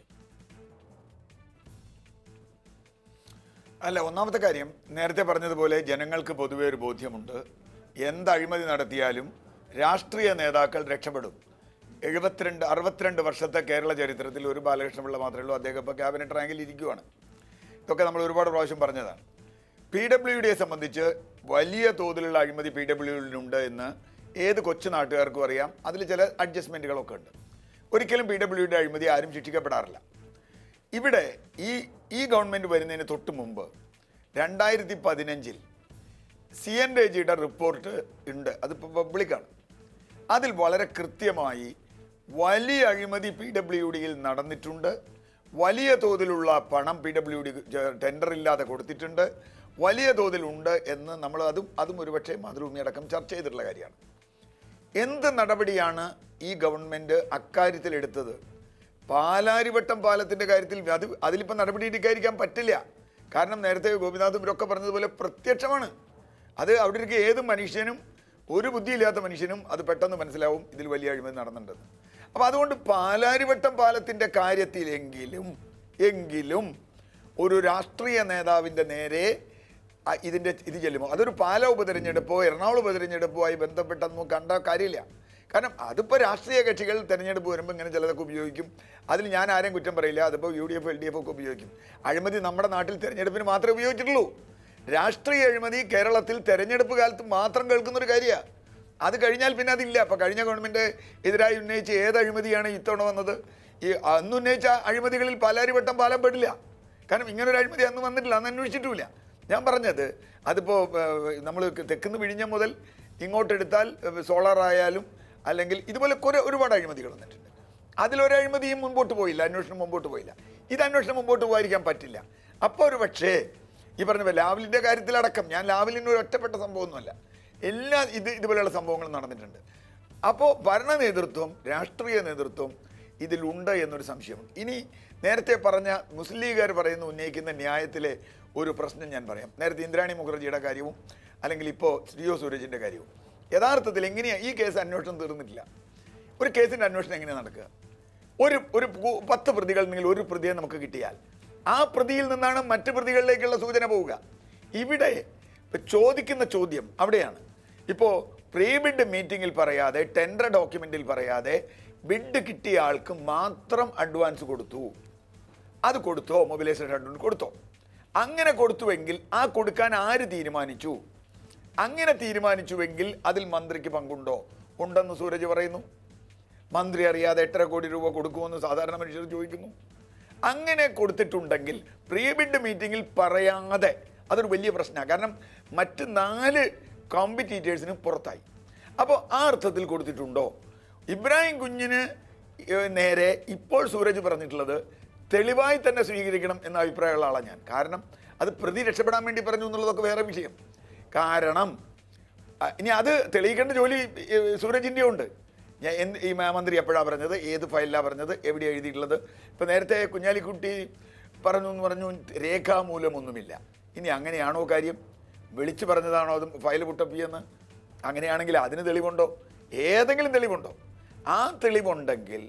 അല്ല, ഒന്നാമത്തെ കാര്യം നേരത്തെ പറഞ്ഞതുപോലെ ജനങ്ങൾക്ക് പൊതുവേ ഒരു ബോധ്യമുണ്ട്. എന്ത് അഴിമതി നടത്തിയാലും രാഷ്ട്രീയ നേതാക്കൾ രക്ഷപ്പെടും. 62 വർഷത്തെ കേരള ചരിത്രത്തിൽ ഒരു ബാലകൃഷ്ണപിള്ള മാത്രമേ ഉള്ളൂ. അദ്ദേഹം ഇപ്പോൾ ക്യാബിനറ്റ് റാങ്കിൽ ഇരിക്കുകയാണ്. ഇതൊക്കെ നമ്മൾ ഒരുപാട് പ്രാവശ്യം പറഞ്ഞതാണ്. PWDയെ സംബന്ധിച്ച് വലിയ തോതിലുള്ള അഴിമതി PWDയിലുണ്ട് എന്ന് ഏത് കൊച്ചു നാട്ടുകാർക്കും അറിയാം. അതിൽ ചില അഡ്ജസ്റ്റ്മെൻറ്റുകളൊക്കെ ഉണ്ട്. ഒരിക്കലും PWD അഴിമതി ആരും ശിക്ഷിക്കപ്പെടാറില്ല. ഇവിടെ ഈ ഗവൺമെൻറ് വരുന്നതിന് തൊട്ട് മുമ്പ് 2015 CN രജിയുടെ റിപ്പോർട്ട് ഉണ്ട്. അതിപ്പോൾ പബ്ലിക്കാണ്. അതിൽ വളരെ കൃത്യമായി വലിയ അഴിമതി PWDയിൽ നടന്നിട്ടുണ്ട്. വലിയ തോതിലുള്ള പണം PWD ടെൻഡറില്ലാതെ കൊടുത്തിട്ടുണ്ട്. വലിയ തോതിലുണ്ട് എന്ന് നമ്മൾ അതും ഒരുപക്ഷെ മാതൃഭൂമി അടക്കം ചർച്ച ചെയ്തിട്ടുള്ള കാര്യമാണ്. എന്ത് നടപടിയാണ് ഈ ഗവൺമെൻറ് അക്കാര്യത്തിൽ എടുത്തത്? പാലാരിവട്ടം പാലത്തിൻ്റെ കാര്യത്തിൽ അതിലിപ്പോൾ നടപടി എടുക്കാതിരിക്കാൻ പറ്റില്ല. കാരണം നേരത്തെ ഗോപിനാഥും ഇവരൊക്കെ പറഞ്ഞതുപോലെ പ്രത്യക്ഷമാണ്. അത് അവിടെ ഇരിക്കുക ഏത് മനുഷ്യനും, ഒരു ബുദ്ധിയില്ലാത്ത മനുഷ്യനും അത് പെട്ടെന്ന് മനസ്സിലാവും ഇതിൽ വലിയ അഴിമതി നടന്നിട്ടുണ്ടെന്ന്. അപ്പോൾ അതുകൊണ്ട് പാലാരിവട്ടം പാലത്തിൻ്റെ കാര്യത്തിലെങ്കിലും ഒരു രാഷ്ട്രീയ നേതാവിൻ്റെ നേരെ ഇത് ചെല്ലുമോ? അതൊരു പാല ഉപതെരഞ്ഞെടുപ്പോ എറണാകുളം ഉപതെരഞ്ഞെടുപ്പോ ആയി ബന്ധപ്പെട്ടൊന്നും കണ്ട കാര്യമില്ല. കാരണം അതിപ്പോൾ രാഷ്ട്രീയ കക്ഷികൾ തെരഞ്ഞെടുപ്പ് വരുമ്പോൾ ഇങ്ങനെ ചിലതൊക്കെ ഉപയോഗിക്കും. അതിൽ ഞാൻ ആരെയും കുറ്റം പറയില്ല. അതിപ്പോൾ UDF LDF ഒക്കെ ഉപയോഗിക്കും. അഴിമതി നമ്മുടെ നാട്ടിൽ തെരഞ്ഞെടുപ്പിന് മാത്രമേ ഉപയോഗിച്ചിട്ടുള്ളൂ. രാഷ്ട്രീയ അഴിമതി കേരളത്തിൽ തെരഞ്ഞെടുപ്പ് കാലത്ത് മാത്രം കേൾക്കുന്നൊരു കാര്യമാണ്. അത് കഴിഞ്ഞാൽ പിന്നെ അതില്ല. അപ്പോൾ കഴിഞ്ഞ ഗവൺമെൻറ് എതിരായി ഉന്നയിച്ച ഏത് അഴിമതിയാണ് ഇത്തവണ വന്നത്? ഈ അന്ന് ഉന്നയിച്ച അഴിമതികളിൽ പാലാരിവട്ടം പാലം പെടില്ല. കാരണം ഇങ്ങനൊരു അഴിമതി അന്ന് വന്നിട്ടില്ല, അന്ന് അന്വേഷിച്ചിട്ടുമില്ല. ഞാൻ പറഞ്ഞത് അതിപ്പോൾ നമ്മൾ തെക്കുന്ന് വിഴിഞ്ഞം മുതൽ ഇങ്ങോട്ടെടുത്താൽ സോളാർ ആയാലും അല്ലെങ്കിൽ ഇതുപോലെ ഒരുപാട് അഴിമതികൾ വന്നിട്ടുണ്ട്. അതിലൊരഴിമതിയും മുമ്പോട്ട് പോയില്ല, അന്വേഷണം മുമ്പോട്ട് പോയില്ല. ഇത് അന്വേഷണം മുമ്പോട്ട് പോകാതിരിക്കാൻ പറ്റില്ല. അപ്പോൾ ഒരു പക്ഷേ ഈ പറഞ്ഞ ലാവലിൻ്റെ കാര്യത്തിലടക്കം, ഞാൻ ലാവലിന് ഒരു ഒറ്റപ്പെട്ട സംഭവമൊന്നുമല്ല, എല്ലാ ഇതുപോലെയുള്ള സംഭവങ്ങളും നടന്നിട്ടുണ്ട്. അപ്പോൾ ഭരണ നേതൃത്വം, രാഷ്ട്രീയ നേതൃത്വം ഇതിലുണ്ട് എന്നൊരു സംശയമുണ്ട്. ഇനി നേരത്തെ പറഞ്ഞ മുസ്ലിം ലീഗുകാർ ഉന്നയിക്കുന്ന ന്യായത്തിലെ ഒരു പ്രശ്നം ഞാൻ പറയാം. നേരത്തെ ഇന്ദ്രാണി മുഖർജിയുടെ കാര്യവും അല്ലെങ്കിൽ ഇപ്പോൾ ശ്രീയോ സൂരജിൻ്റെ കാര്യവും. യഥാർത്ഥത്തിൽ എങ്ങനെയാണ് ഈ കേസ് അന്വേഷണം തീർന്നിട്ടില്ല? ഒരു കേസിൻ്റെ അന്വേഷണം എങ്ങനെയാണ് നടക്കുക? ഒരു 10 പ്രതികൾ നിങ്ങൾ ഒരു പ്രതിയെ നമുക്ക് കിട്ടിയാൽ ആ പ്രതിയിൽ നിന്നാണ് മറ്റ് പ്രതികളിലേക്കുള്ള സൂചന പോവുക. ഇവിടെ ചോദിക്കുന്ന ചോദ്യം അവിടെയാണ്. ഇപ്പോൾ പ്രീ ബിഡ് മീറ്റിങ്ങിൽ പറയാതെ, ടെൻഡർ ഡോക്യുമെൻറ്റിൽ പറയാതെ ബിഡ് കിട്ടിയ ആൾക്ക് മാത്രം അഡ്വാൻസ് കൊടുത്തു. അത് കൊടുത്തോ? മൊബിലൈസേഷൻ അഡ്വാൻസ് കൊടുത്തോ? അങ്ങനെ കൊടുത്തുവെങ്കിൽ ആ കൊടുക്കാൻ ആര് തീരുമാനിച്ചു? അങ്ങനെ തീരുമാനിച്ചുവെങ്കിൽ അതിൽ മന്ത്രിക്ക് പങ്കുണ്ടോ? ഉണ്ടെന്ന് സൂരജ് പറയുന്നു. മന്ത്രി അറിയാതെ 8.5 കോടി രൂപ കൊടുക്കുമെന്ന് സാധാരണ മനുഷ്യർ ചോദിക്കുന്നു. അങ്ങനെ കൊടുത്തിട്ടുണ്ടെങ്കിൽ പ്രീ ബിഡ് മീറ്റിങ്ങിൽ പറയാതെ അതൊരു വലിയ പ്രശ്നമാണ്. കാരണം മറ്റ് 4 കോമ്പറ്റീറ്റേഴ്സിനും പുറത്തായി. അപ്പോൾ ആ അർത്ഥത്തിൽ കൊടുത്തിട്ടുണ്ടോ? ഇബ്രാഹിം കുഞ്ഞിന് നേരെ ഇപ്പോൾ സൂരജ് പറഞ്ഞിട്ടുള്ളത് തെളിവായി തന്നെ സ്വീകരിക്കണം എന്ന അഭിപ്രായമുള്ള ആളാണ് ഞാൻ. കാരണം അത് പ്രതി രക്ഷപ്പെടാൻ വേണ്ടി പറഞ്ഞു എന്നുള്ളതൊക്കെ വേറെ വിഷയം. കാരണം ഇനി അത് തെളിയിക്കേണ്ട ജോലി സൂരജിൻ്റെ ഉണ്ട്. ഈ മന്ത്രി എപ്പോഴാണ് പറഞ്ഞത്, ഏത് ഫയലിലാണ് പറഞ്ഞത്, എവിടെ എഴുതിയിട്ടുള്ളത്? ഇപ്പോൾ നേരത്തെ കുഞ്ഞാലിക്കുട്ടി പറഞ്ഞു രേഖാമൂലമൊന്നുമില്ല. ഇനി അങ്ങനെയാണോ കാര്യം? വിളിച്ചു പറഞ്ഞതാണോ അത് ഫയൽ പുട്ടപ്പിയെന്ന്? അങ്ങനെയാണെങ്കിൽ അതിന് തെളിവുണ്ടോ? ഏതെങ്കിലും തെളിവുണ്ടോ? ആ തെളിവുണ്ടെങ്കിൽ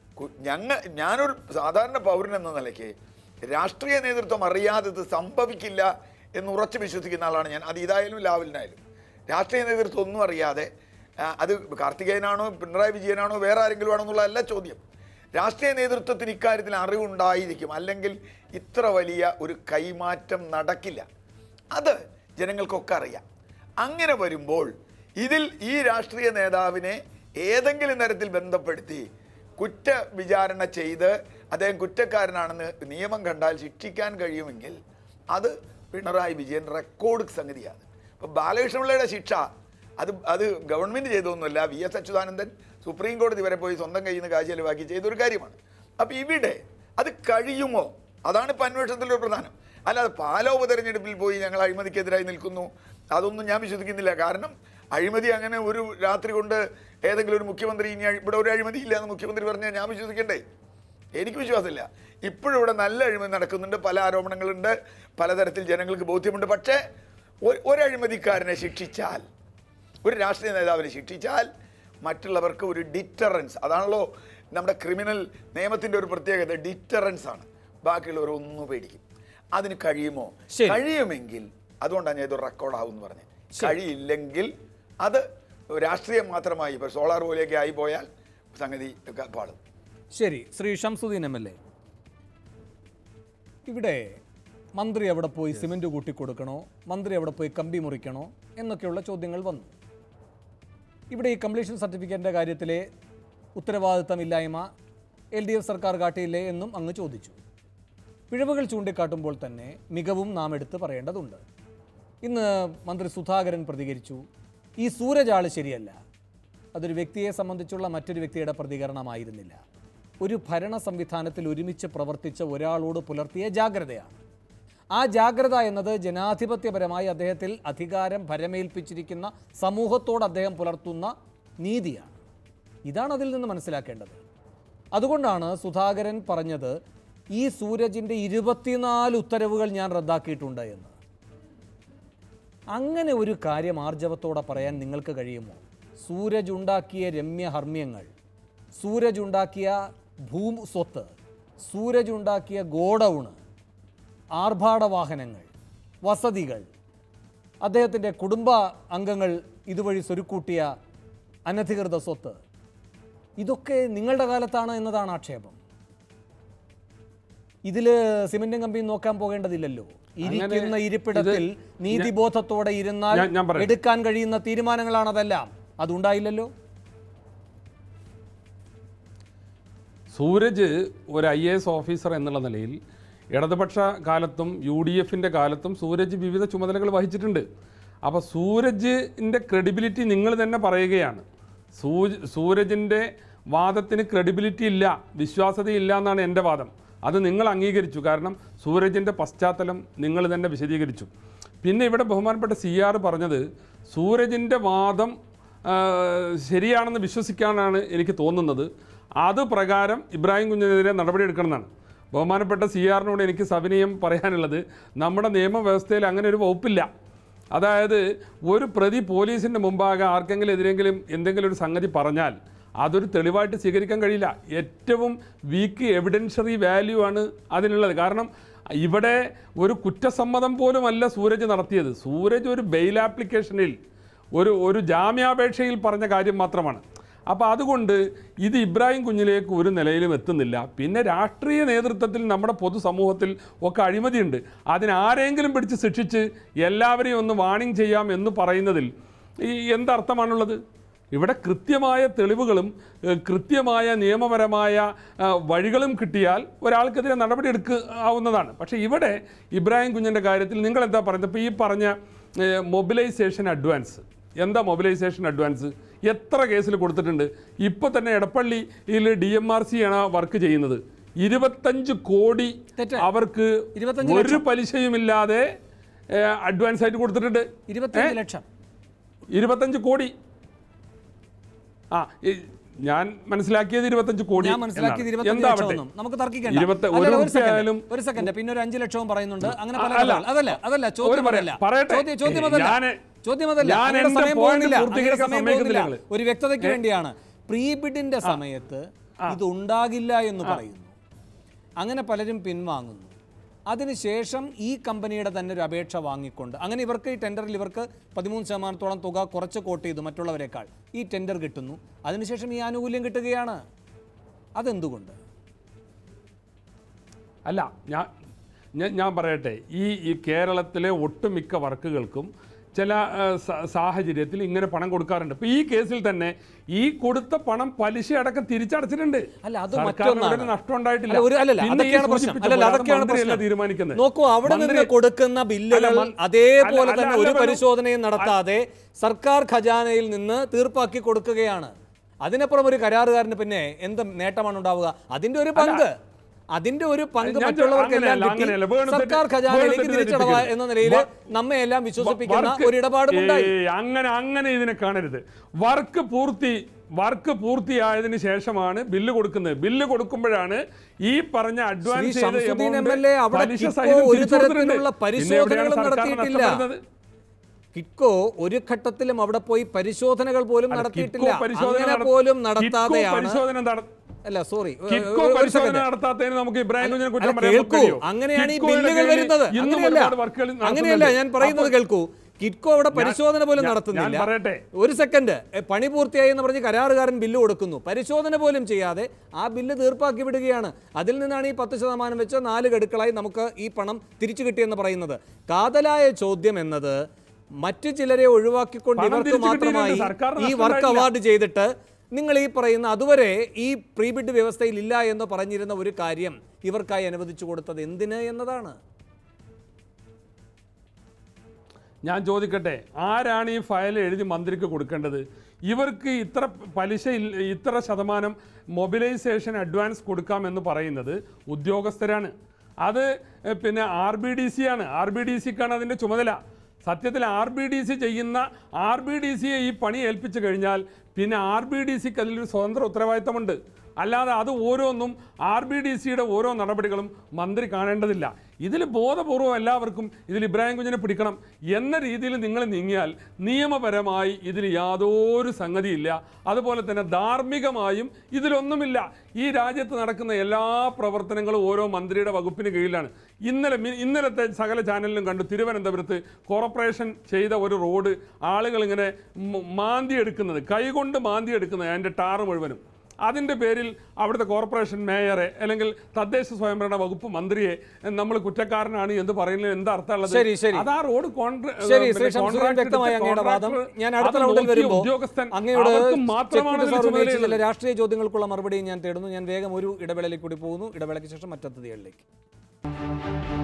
ഞാനൊരു സാധാരണ പൗരൻ എന്ന നിലയ്ക്ക് രാഷ്ട്രീയ നേതൃത്വം അറിയാതെ ഇത് സംഭവിക്കില്ല എന്ന് ഉറച്ചു വിശ്വസിക്കുന്ന ആളാണ് ഞാൻ. അത് ഇതായാലും ലാവലിനായാലും രാഷ്ട്രീയ നേതൃത്വം ഒന്നും അറിയാതെ, അത് കാർത്തികേയനാണോ പിണറായി വിജയനാണോ വേറെ ആരെങ്കിലും ആണോ എന്നുള്ളതല്ല ചോദ്യം. രാഷ്ട്രീയ നേതൃത്വത്തിന് ഇക്കാര്യത്തിൽ അറിവുണ്ടായിരിക്കും, അല്ലെങ്കിൽ ഇത്ര വലിയ ഒരു കൈമാറ്റം നടക്കില്ല. അത് ജനങ്ങൾക്കൊക്കെ അറിയാം. അങ്ങനെ വരുമ്പോൾ ഇതിൽ ഈ രാഷ്ട്രീയ നേതാവിനെ ഏതെങ്കിലും തരത്തിൽ ബന്ധപ്പെടുത്തി കുറ്റ വിചാരണ ചെയ്ത് അദ്ദേഹം കുറ്റക്കാരനാണെന്ന് നിയമം കണ്ടാൽ ശിക്ഷിക്കാൻ കഴിയുമെങ്കിൽ അത് പിണറായി വിജയൻ റെക്കോർഡ് സംഗതിയാണ്. ഇപ്പോൾ ബാലകൃഷ്ണപിള്ളയുടെ ശിക്ഷ അത് ഗവൺമെൻറ് ചെയ്തൊന്നുമല്ല, VS അച്യുതാനന്ദൻ സുപ്രീം കോടതി വരെ പോയി സ്വന്തം കയ്യിൽ നിന്ന് കാശ് ചെലവാക്കി ചെയ്തൊരു കാര്യമാണ്. അപ്പോൾ ഇവിടെ അത് കഴിയുമോ? അതാണ് ഇപ്പോൾ അന്വേഷണത്തിലൊരു പ്രധാനം. അല്ലാതെ പാലാ ഉപതെരഞ്ഞെടുപ്പിൽ പോയി ഞങ്ങൾ അഴിമതിക്കെതിരായി നിൽക്കുന്നു, അതൊന്നും ഞാൻ വിശ്വസിക്കുന്നില്ല. കാരണം അഴിമതി അങ്ങനെ ഒരു രാത്രി കൊണ്ട് ഏതെങ്കിലും ഒരു മുഖ്യമന്ത്രി ഇനി ഇവിടെ ഒരു അഴിമതി ഇല്ല എന്ന് മുഖ്യമന്ത്രി പറഞ്ഞാൽ ഞാൻ വിശ്വസിക്കണ്ടേ? എനിക്ക് വിശ്വാസമില്ല. ഇപ്പോഴും ഇവിടെ നല്ല അഴിമതി നടക്കുന്നുണ്ട്, പല ആരോപണങ്ങളുണ്ട്, പലതരത്തിൽ ജനങ്ങൾക്ക് ബോധ്യമുണ്ട്. പക്ഷേ ഒരഴിമതിക്കാരനെ ശിക്ഷിച്ചാൽ, ഒരു രാഷ്ട്രീയ നേതാവിനെ ശിക്ഷിച്ചാൽ മറ്റുള്ളവർക്ക് ഒരു ഡിറ്ററൻസ്, അതാണല്ലോ നമ്മുടെ ക്രിമിനൽ നിയമത്തിൻ്റെ ഒരു പ്രത്യേകത, ഡിറ്ററൻസ് ആണ്. ബാക്കിയുള്ളവർ ഒന്നും പേടിക്കും. അതിന് കഴിയുമോ? കഴിയുമെങ്കിൽ അതുകൊണ്ടാണ് ഞാൻ ഇത് റെക്കോർഡാവും എന്ന് പറഞ്ഞത്. കഴിയില്ലെങ്കിൽ അത് രാഷ്ട്രീയം മാത്രമായി ഇപ്പോൾ സോളാർ പോലെയൊക്കെ ആയിപ്പോയാൽ സംഗതി പാടും. ശരി, ശ്രീ ഷംസുദ്ദീൻ MLA, ഇവിടെ മന്ത്രി എവിടെ പോയി സിമെൻറ്റ് കൂട്ടിക്കൊടുക്കണോ, മന്ത്രി എവിടെ പോയി കമ്പി മുറിക്കണോ എന്നൊക്കെയുള്ള ചോദ്യങ്ങൾ വന്നു. ഇവിടെ ഈ കംപ്ലീഷൻ സർട്ടിഫിക്കറ്റിൻ്റെ കാര്യത്തിലെ ഉത്തരവാദിത്തമില്ലായ്മ LDF സർക്കാർ കാട്ടിയില്ലേ എന്നും അങ്ങ് ചോദിച്ചു. പിഴവുകൾ ചൂണ്ടിക്കാട്ടുമ്പോൾ തന്നെ മികവും നാം എടുത്ത് പറയേണ്ടതുണ്ട്. ഇന്ന് മന്ത്രി സുധാകരൻ പ്രതികരിച്ചു, ഈ സൂരജ് ആൾ ശരിയല്ല, അതൊരു വ്യക്തിയെ സംബന്ധിച്ചുള്ള മറ്റൊരു വ്യക്തിയുടെ പ്രതികരണമായിരുന്നില്ല, ഒരു ഭരണ സംവിധാനത്തിൽ ഒരുമിച്ച് പ്രവർത്തിച്ച ഒരാളോട് പുലർത്തിയ ജാഗ്രതയാണ്. ആ ജാഗ്രത എന്നത് ജനാധിപത്യപരമായി അദ്ദേഹത്തിൽ അധികാരം ഭരമേൽപ്പിച്ചിരിക്കുന്ന സമൂഹത്തോട് അദ്ദേഹം പുലർത്തുന്ന നീതിയാണ്. ഇതാണ് അതിൽ നിന്ന് മനസ്സിലാക്കേണ്ടത്. അതുകൊണ്ടാണ് സുധാകരൻ പറഞ്ഞത് ഈ സൂരജിൻ്റെ 24 ഉത്തരവുകൾ ഞാൻ റദ്ദാക്കിയിട്ടുണ്ട് എന്ന്. അങ്ങനെ ഒരു കാര്യം ആർജവത്തോടെ പറയാൻ നിങ്ങൾക്ക് കഴിയുമോ? സൂരജ് ഉണ്ടാക്കിയ രമ്യഹർമ്മ്യങ്ങൾ, സൂരജ് ഉണ്ടാക്കിയ സ്വത്ത്, സൂരജ് ഉണ്ടാക്കിയ ഗോഡൗണ്, ആർഭാട വാഹനങ്ങൾ, വസതികൾ, അദ്ദേഹത്തിൻ്റെ കുടുംബ അംഗങ്ങൾ ഇതുവഴി സ്വരുക്കൂട്ടിയ അനധികൃത സ്വത്ത്, ഇതൊക്കെ നിങ്ങളുടെ കാലത്താണ് എന്നതാണ് ആക്ഷേപം. ഇതിൽ സിമെന്റും കമ്പിയും നോക്കാൻ പോകേണ്ടതില്ലല്ലോ. ഇരിക്കുന്ന ഇരിപ്പിടത്തിൽ നീതിബോധത്തോടെ ഇരുന്നാൽ എടുക്കാൻ കഴിയുന്ന തീരുമാനങ്ങളാണ് അതെല്ലാം. അതുണ്ടായില്ലല്ലോ. സൂരജ് ഒരു IAS ഓഫീസർ എന്നുള്ള നിലയിൽ ഇടതുപക്ഷ കാലത്തും UDFൻ്റെ കാലത്തും സൂരജ് വിവിധ ചുമതലകൾ വഹിച്ചിട്ടുണ്ട്. അപ്പോൾ സൂരജിൻ്റെ ക്രെഡിബിലിറ്റി നിങ്ങൾ തന്നെ പറയുകയാണ്. സൂരജിൻ്റെ വാദത്തിന് ക്രെഡിബിലിറ്റി ഇല്ല, വിശ്വാസ്യതയില്ല എന്നാണ് എൻ്റെ വാദം. അത് നിങ്ങൾ അംഗീകരിച്ചു, കാരണം സൂരജിൻ്റെ പശ്ചാത്തലം നിങ്ങൾ തന്നെ വിശദീകരിച്ചു. പിന്നെ ഇവിടെ ബഹുമാനപ്പെട്ട CR പറഞ്ഞത് സൂരജിൻ്റെ വാദം ശരിയാണെന്ന് വിശ്വസിക്കാനാണ് എനിക്ക് തോന്നുന്നത്. അത് പ്രകാരം ഇബ്രാഹിം കുഞ്ഞിനെതിരെ നടപടിയെടുക്കണമെന്നാണ്. ബഹുമാനപ്പെട്ട CRനോട് എനിക്ക് സവിനയം പറയാനുള്ളത്, നമ്മുടെ നിയമവ്യവസ്ഥയിൽ അങ്ങനെ ഒരു വകുപ്പില്ല. അതായത് ഒരു പ്രതി പോലീസിൻ്റെ മുമ്പാകെ ആർക്കെങ്കിലും എതിരെങ്കിലും എന്തെങ്കിലും ഒരു സംഗതി പറഞ്ഞാൽ അതൊരു തെളിവായിട്ട് സ്വീകരിക്കാൻ കഴിയില്ല. ഏറ്റവും വീക്ക് എവിഡൻഷ്യറി വാല്യൂ ആണ് അതിനുള്ളത്. കാരണം ഇവിടെ ഒരു കുറ്റസമ്മതം പോലുമല്ല സൂരജ് നടത്തിയത്. സൂരജ് ഒരു ബെയിൽ ആപ്ലിക്കേഷനിൽ ഒരു ജാമ്യാപേക്ഷയിൽ പറഞ്ഞ കാര്യം മാത്രമാണ്. അപ്പോൾ അതുകൊണ്ട് ഇത് ഇബ്രാഹിം കുഞ്ഞിലേക്ക് ഒരു നിലയിലും എത്തുന്നില്ല. പിന്നെ രാഷ്ട്രീയ നേതൃത്വത്തിൽ നമ്മുടെ പൊതുസമൂഹത്തിൽ ഒക്കെ അഴിമതിയുണ്ട്. അതിനാരെങ്കിലും പിടിച്ച് ശിക്ഷിച്ച് എല്ലാവരെയും ഒന്ന് വാണിംഗ് ചെയ്യാം എന്ന് പറയുന്നതിൽ എന്തർത്ഥമാണുള്ളത്? ഇവിടെ കൃത്യമായ തെളിവുകളും കൃത്യമായ നിയമപരമായ വഴികളും കിട്ടിയാൽ ഒരാൾക്കെതിരെ നടപടി എടുക്കാവുന്നതാണ്. പക്ഷേ ഇവിടെ ഇബ്രാഹിം കുഞ്ഞിൻ്റെ കാര്യത്തിൽ നിങ്ങൾ എന്താ പറയുന്നത്? ഇപ്പോൾ ഈ പറഞ്ഞ മൊബിലൈസേഷൻ അഡ്വാൻസ്, എന്താ മൊബിലൈസേഷൻ അഡ്വാൻസ്? എത്ര കേസിൽ കൊടുത്തിട്ടുണ്ട്? ഇപ്പോൾ തന്നെ എടപ്പള്ളിയിൽ DMRC ആണ് വർക്ക് ചെയ്യുന്നത്. 25 കോടി അവർക്ക് ഒരു പലിശയുമില്ലാതെ അഡ്വാൻസ് ആയിട്ട് കൊടുത്തിട്ടുണ്ട്. 25 കോടി. ഞാൻ മനസ്സിലാക്കിയത് 25 കോടി. നമുക്ക് തർക്കിക്കണ്ട. ഒരു സെക്കൻഡ്, പിന്നെ ഒരു 5 ലക്ഷവും പറയുന്നുണ്ട്. അങ്ങനെ അതല്ല ചോദ്യം അതല്ല. ഒരു വ്യക്തതയ്ക്ക് വേണ്ടിയാണ്. പ്രീബിഡിന്റെ സമയത്ത് ഇത് ഉണ്ടാകില്ല എന്ന് പറയുന്നു. അങ്ങനെ പലരും പിൻവാങ്ങുന്നു. അതിനുശേഷം ഈ കമ്പനിയുടെ തന്നെ ഒരു അപേക്ഷ വാങ്ങിക്കൊണ്ട് അങ്ങനെ ഇവർക്ക് ഈ ടെൻഡറിൽ ഇവർക്ക് 13% തുക കുറച്ച് കോട്ട് ചെയ്തു മറ്റുള്ളവരെക്കാൾ. ഈ ടെൻഡർ കിട്ടുന്നു. അതിനുശേഷം ഈ ആനുകൂല്യം കിട്ടുകയാണ്. അതെന്തുകൊണ്ട്? അല്ല, ഞാൻ പറയട്ടെ, ഈ കേരളത്തിലെ ഒട്ടുമിക്ക വർക്കുകൾക്കും ചില സാഹചര്യത്തിൽ ഇങ്ങനെ പണം കൊടുക്കാറുണ്ട്. ഇപ്പോൾ ഈ കേസിൽ തന്നെ ഈ കൊടുത്ത പണം പലിശ അടക്കം തിരിച്ചടച്ചിട്ടുണ്ട്. അല്ല, അത് നഷ്ടം ഉണ്ടായിട്ടില്ല. തീരുമാനിക്കുന്നത് നോക്കൂ, അവിടെ നിന്ന് കൊടുക്കുന്ന ബില്ലുകൾ അതേപോലെ തന്നെ ഒരു പരിശോധനയും നടത്താതെ സർക്കാർ ഖജാനയിൽ നിന്ന് തീർപ്പാക്കി കൊടുക്കുകയാണ്. അതിനപ്പുറം ഒരു കരാറുകാരന് പിന്നെ എന്ത് നേട്ടമാണ് ഉണ്ടാവുക? അതിന്റെ ഒരു പങ്ക് മറ്റുള്ളവർക്കെല്ലാം കിട്ടി. സർക്കാർ ഖജാനയിലേക്ക് തിരിച്ചടവ എന്ന നിലയിൽ നമ്മെ എല്ലാം വിശ്വസിപ്പിക്കുന്ന ഒരു ഇടപാടുണ്ടായി. അങ്ങനെ ഇതിനെ കാണരുത്. വർക്ക് പൂർത്തിയായതിനു ശേഷമാണ് ബില്ല് കൊടുക്കുന്നത്. ബില്ല് കൊടുക്കുമ്പോഴാണ് ഈ പറഞ്ഞ അഡ്വാൻസ് ഒരു തരത്തിലുള്ള പരിശോധനകളും നടത്തിയിട്ടില്ല. കിറ്റ്കോ ഒരു ഘട്ടത്തിലും അവിടെ പോയി പരിശോധനകൾ പോലും നടത്തിയിട്ടില്ല. അങ്ങനെ പോലും നടത്താതെയാണ്. അല്ല, സോറി, അങ്ങനെയാണ് ഈ ബില്ലുകൾ വരുന്നത്. അങ്ങനെയല്ല ഞാൻ പറയുന്നത്, കേൾക്കൂ. കിറ്റ്കോ അവിടെ പരിശോധന പോലും നടത്തുന്നില്ല. ഒരു സെക്കൻഡ്, പണി പൂർത്തിയായി എന്ന് പറഞ്ഞ് കരാറുകാരൻ ബില്ല് കൊടുക്കുന്നു. പരിശോധന പോലും ചെയ്യാതെ ആ ബില്ല് തീർപ്പാക്കി വിടുകയാണ്. അതിൽ നിന്നാണ് ഈ 10% വെച്ച് 4 ഗഡുക്കളായി നമുക്ക് ഈ പണം തിരിച്ചു കിട്ടിയെന്ന് പറയുന്നത്. കാതലായ ചോദ്യം എന്നത് മറ്റു ചിലരെ ഒഴിവാക്കിക്കൊണ്ട് ഇവർക്ക് മാത്രമായി ഈ വർക്ക് അവാർഡ് ചെയ്തിട്ട് നിങ്ങൾ ഈ പറയുന്ന അതുവരെ ഈ പ്രീബിഡ് വ്യവസ്ഥയിൽ ഇല്ല എന്ന് പറഞ്ഞിരുന്ന ഒരു കാര്യം ഇവർക്കായി അനുവദിച്ചു കൊടുത്തത് എന്തിന് എന്നതാണ്. ഞാൻ ചോദിക്കട്ടെ, ആരാണ് ഈ ഫയൽ എഴുതി മന്ത്രിക്ക് കൊടുക്കേണ്ടത്? ഇവർക്ക് ഇത്ര ശതമാനം മൊബിലൈസേഷൻ അഡ്വാൻസ് കൊടുക്കാമെന്ന് പറയുന്നത് ഉദ്യോഗസ്ഥരാണ്. അത് പിന്നെ RBDC ആണ്. RBDCക്കാണ് അതിൻ്റെ ചുമതല. സത്യത്തിൽ RBDC ചെയ്യുന്ന RBDCയെ ഈ പണി ഏൽപ്പിച്ചു കഴിഞ്ഞാൽ പിന്നെ RBDCക്ക് അതിലൊരു സ്വതന്ത്ര ഉത്തരവാദിത്തമുണ്ട്. അല്ലാതെ അത് ഓരോന്നും RBDCയുടെ ഓരോ നടപടികളും മന്ത്രി കാണേണ്ടതില്ല. ഇതിൽ ബോധപൂർവം എല്ലാവർക്കും ഇതിൽ ഇബ്രാഹിം കുഞ്ഞിനെ പിടിക്കണം എന്ന രീതിയിൽ നിങ്ങൾ നീങ്ങിയാൽ നിയമപരമായി ഇതിൽ യാതൊരു സംഗതിയില്ല. അതുപോലെ തന്നെ ധാർമ്മികമായും ഇതിലൊന്നുമില്ല. ഈ രാജ്യത്ത് നടക്കുന്ന എല്ലാ പ്രവർത്തനങ്ങളും ഓരോ മന്ത്രിയുടെ വകുപ്പിന് കീഴിലാണ്. ഇന്നലത്തെ സകല ചാനലിലും കണ്ടു, തിരുവനന്തപുരത്ത് കോർപ്പറേഷൻ ചെയ്ത ഒരു റോഡ് ആളുകൾ ഇങ്ങനെ മാന്തിയെടുക്കുന്നത്, കൈകൊണ്ട് മാന്തിയെടുക്കുന്നത്, അതിൻ്റെ ടാറ് മുഴുവനും. അതിൻ്റെ പേരിൽ അവിടുത്തെ കോർപ്പറേഷൻ മേയറെ അല്ലെങ്കിൽ തദ്ദേശ സ്വയംഭരണ വകുപ്പ് മന്ത്രിയെ നമ്മൾ കുറ്റക്കാരനാണ് എന്ന് പറയുന്നത് എന്താ അർത്ഥമുള്ളത്? അതാ റോഡ് രാഷ്ട്രീയ ചോദ്യങ്ങൾക്കുള്ള മറുപടി ഞാൻ തേടുന്നു. ഞാൻ വേഗം ഒരു ഇടവേളയിലേക്ക് കൂടി പോകുന്നു. ഇടവേളയ്ക്ക് ശേഷം മറ്റതിഥികളിലേക്ക്. നന്ദി.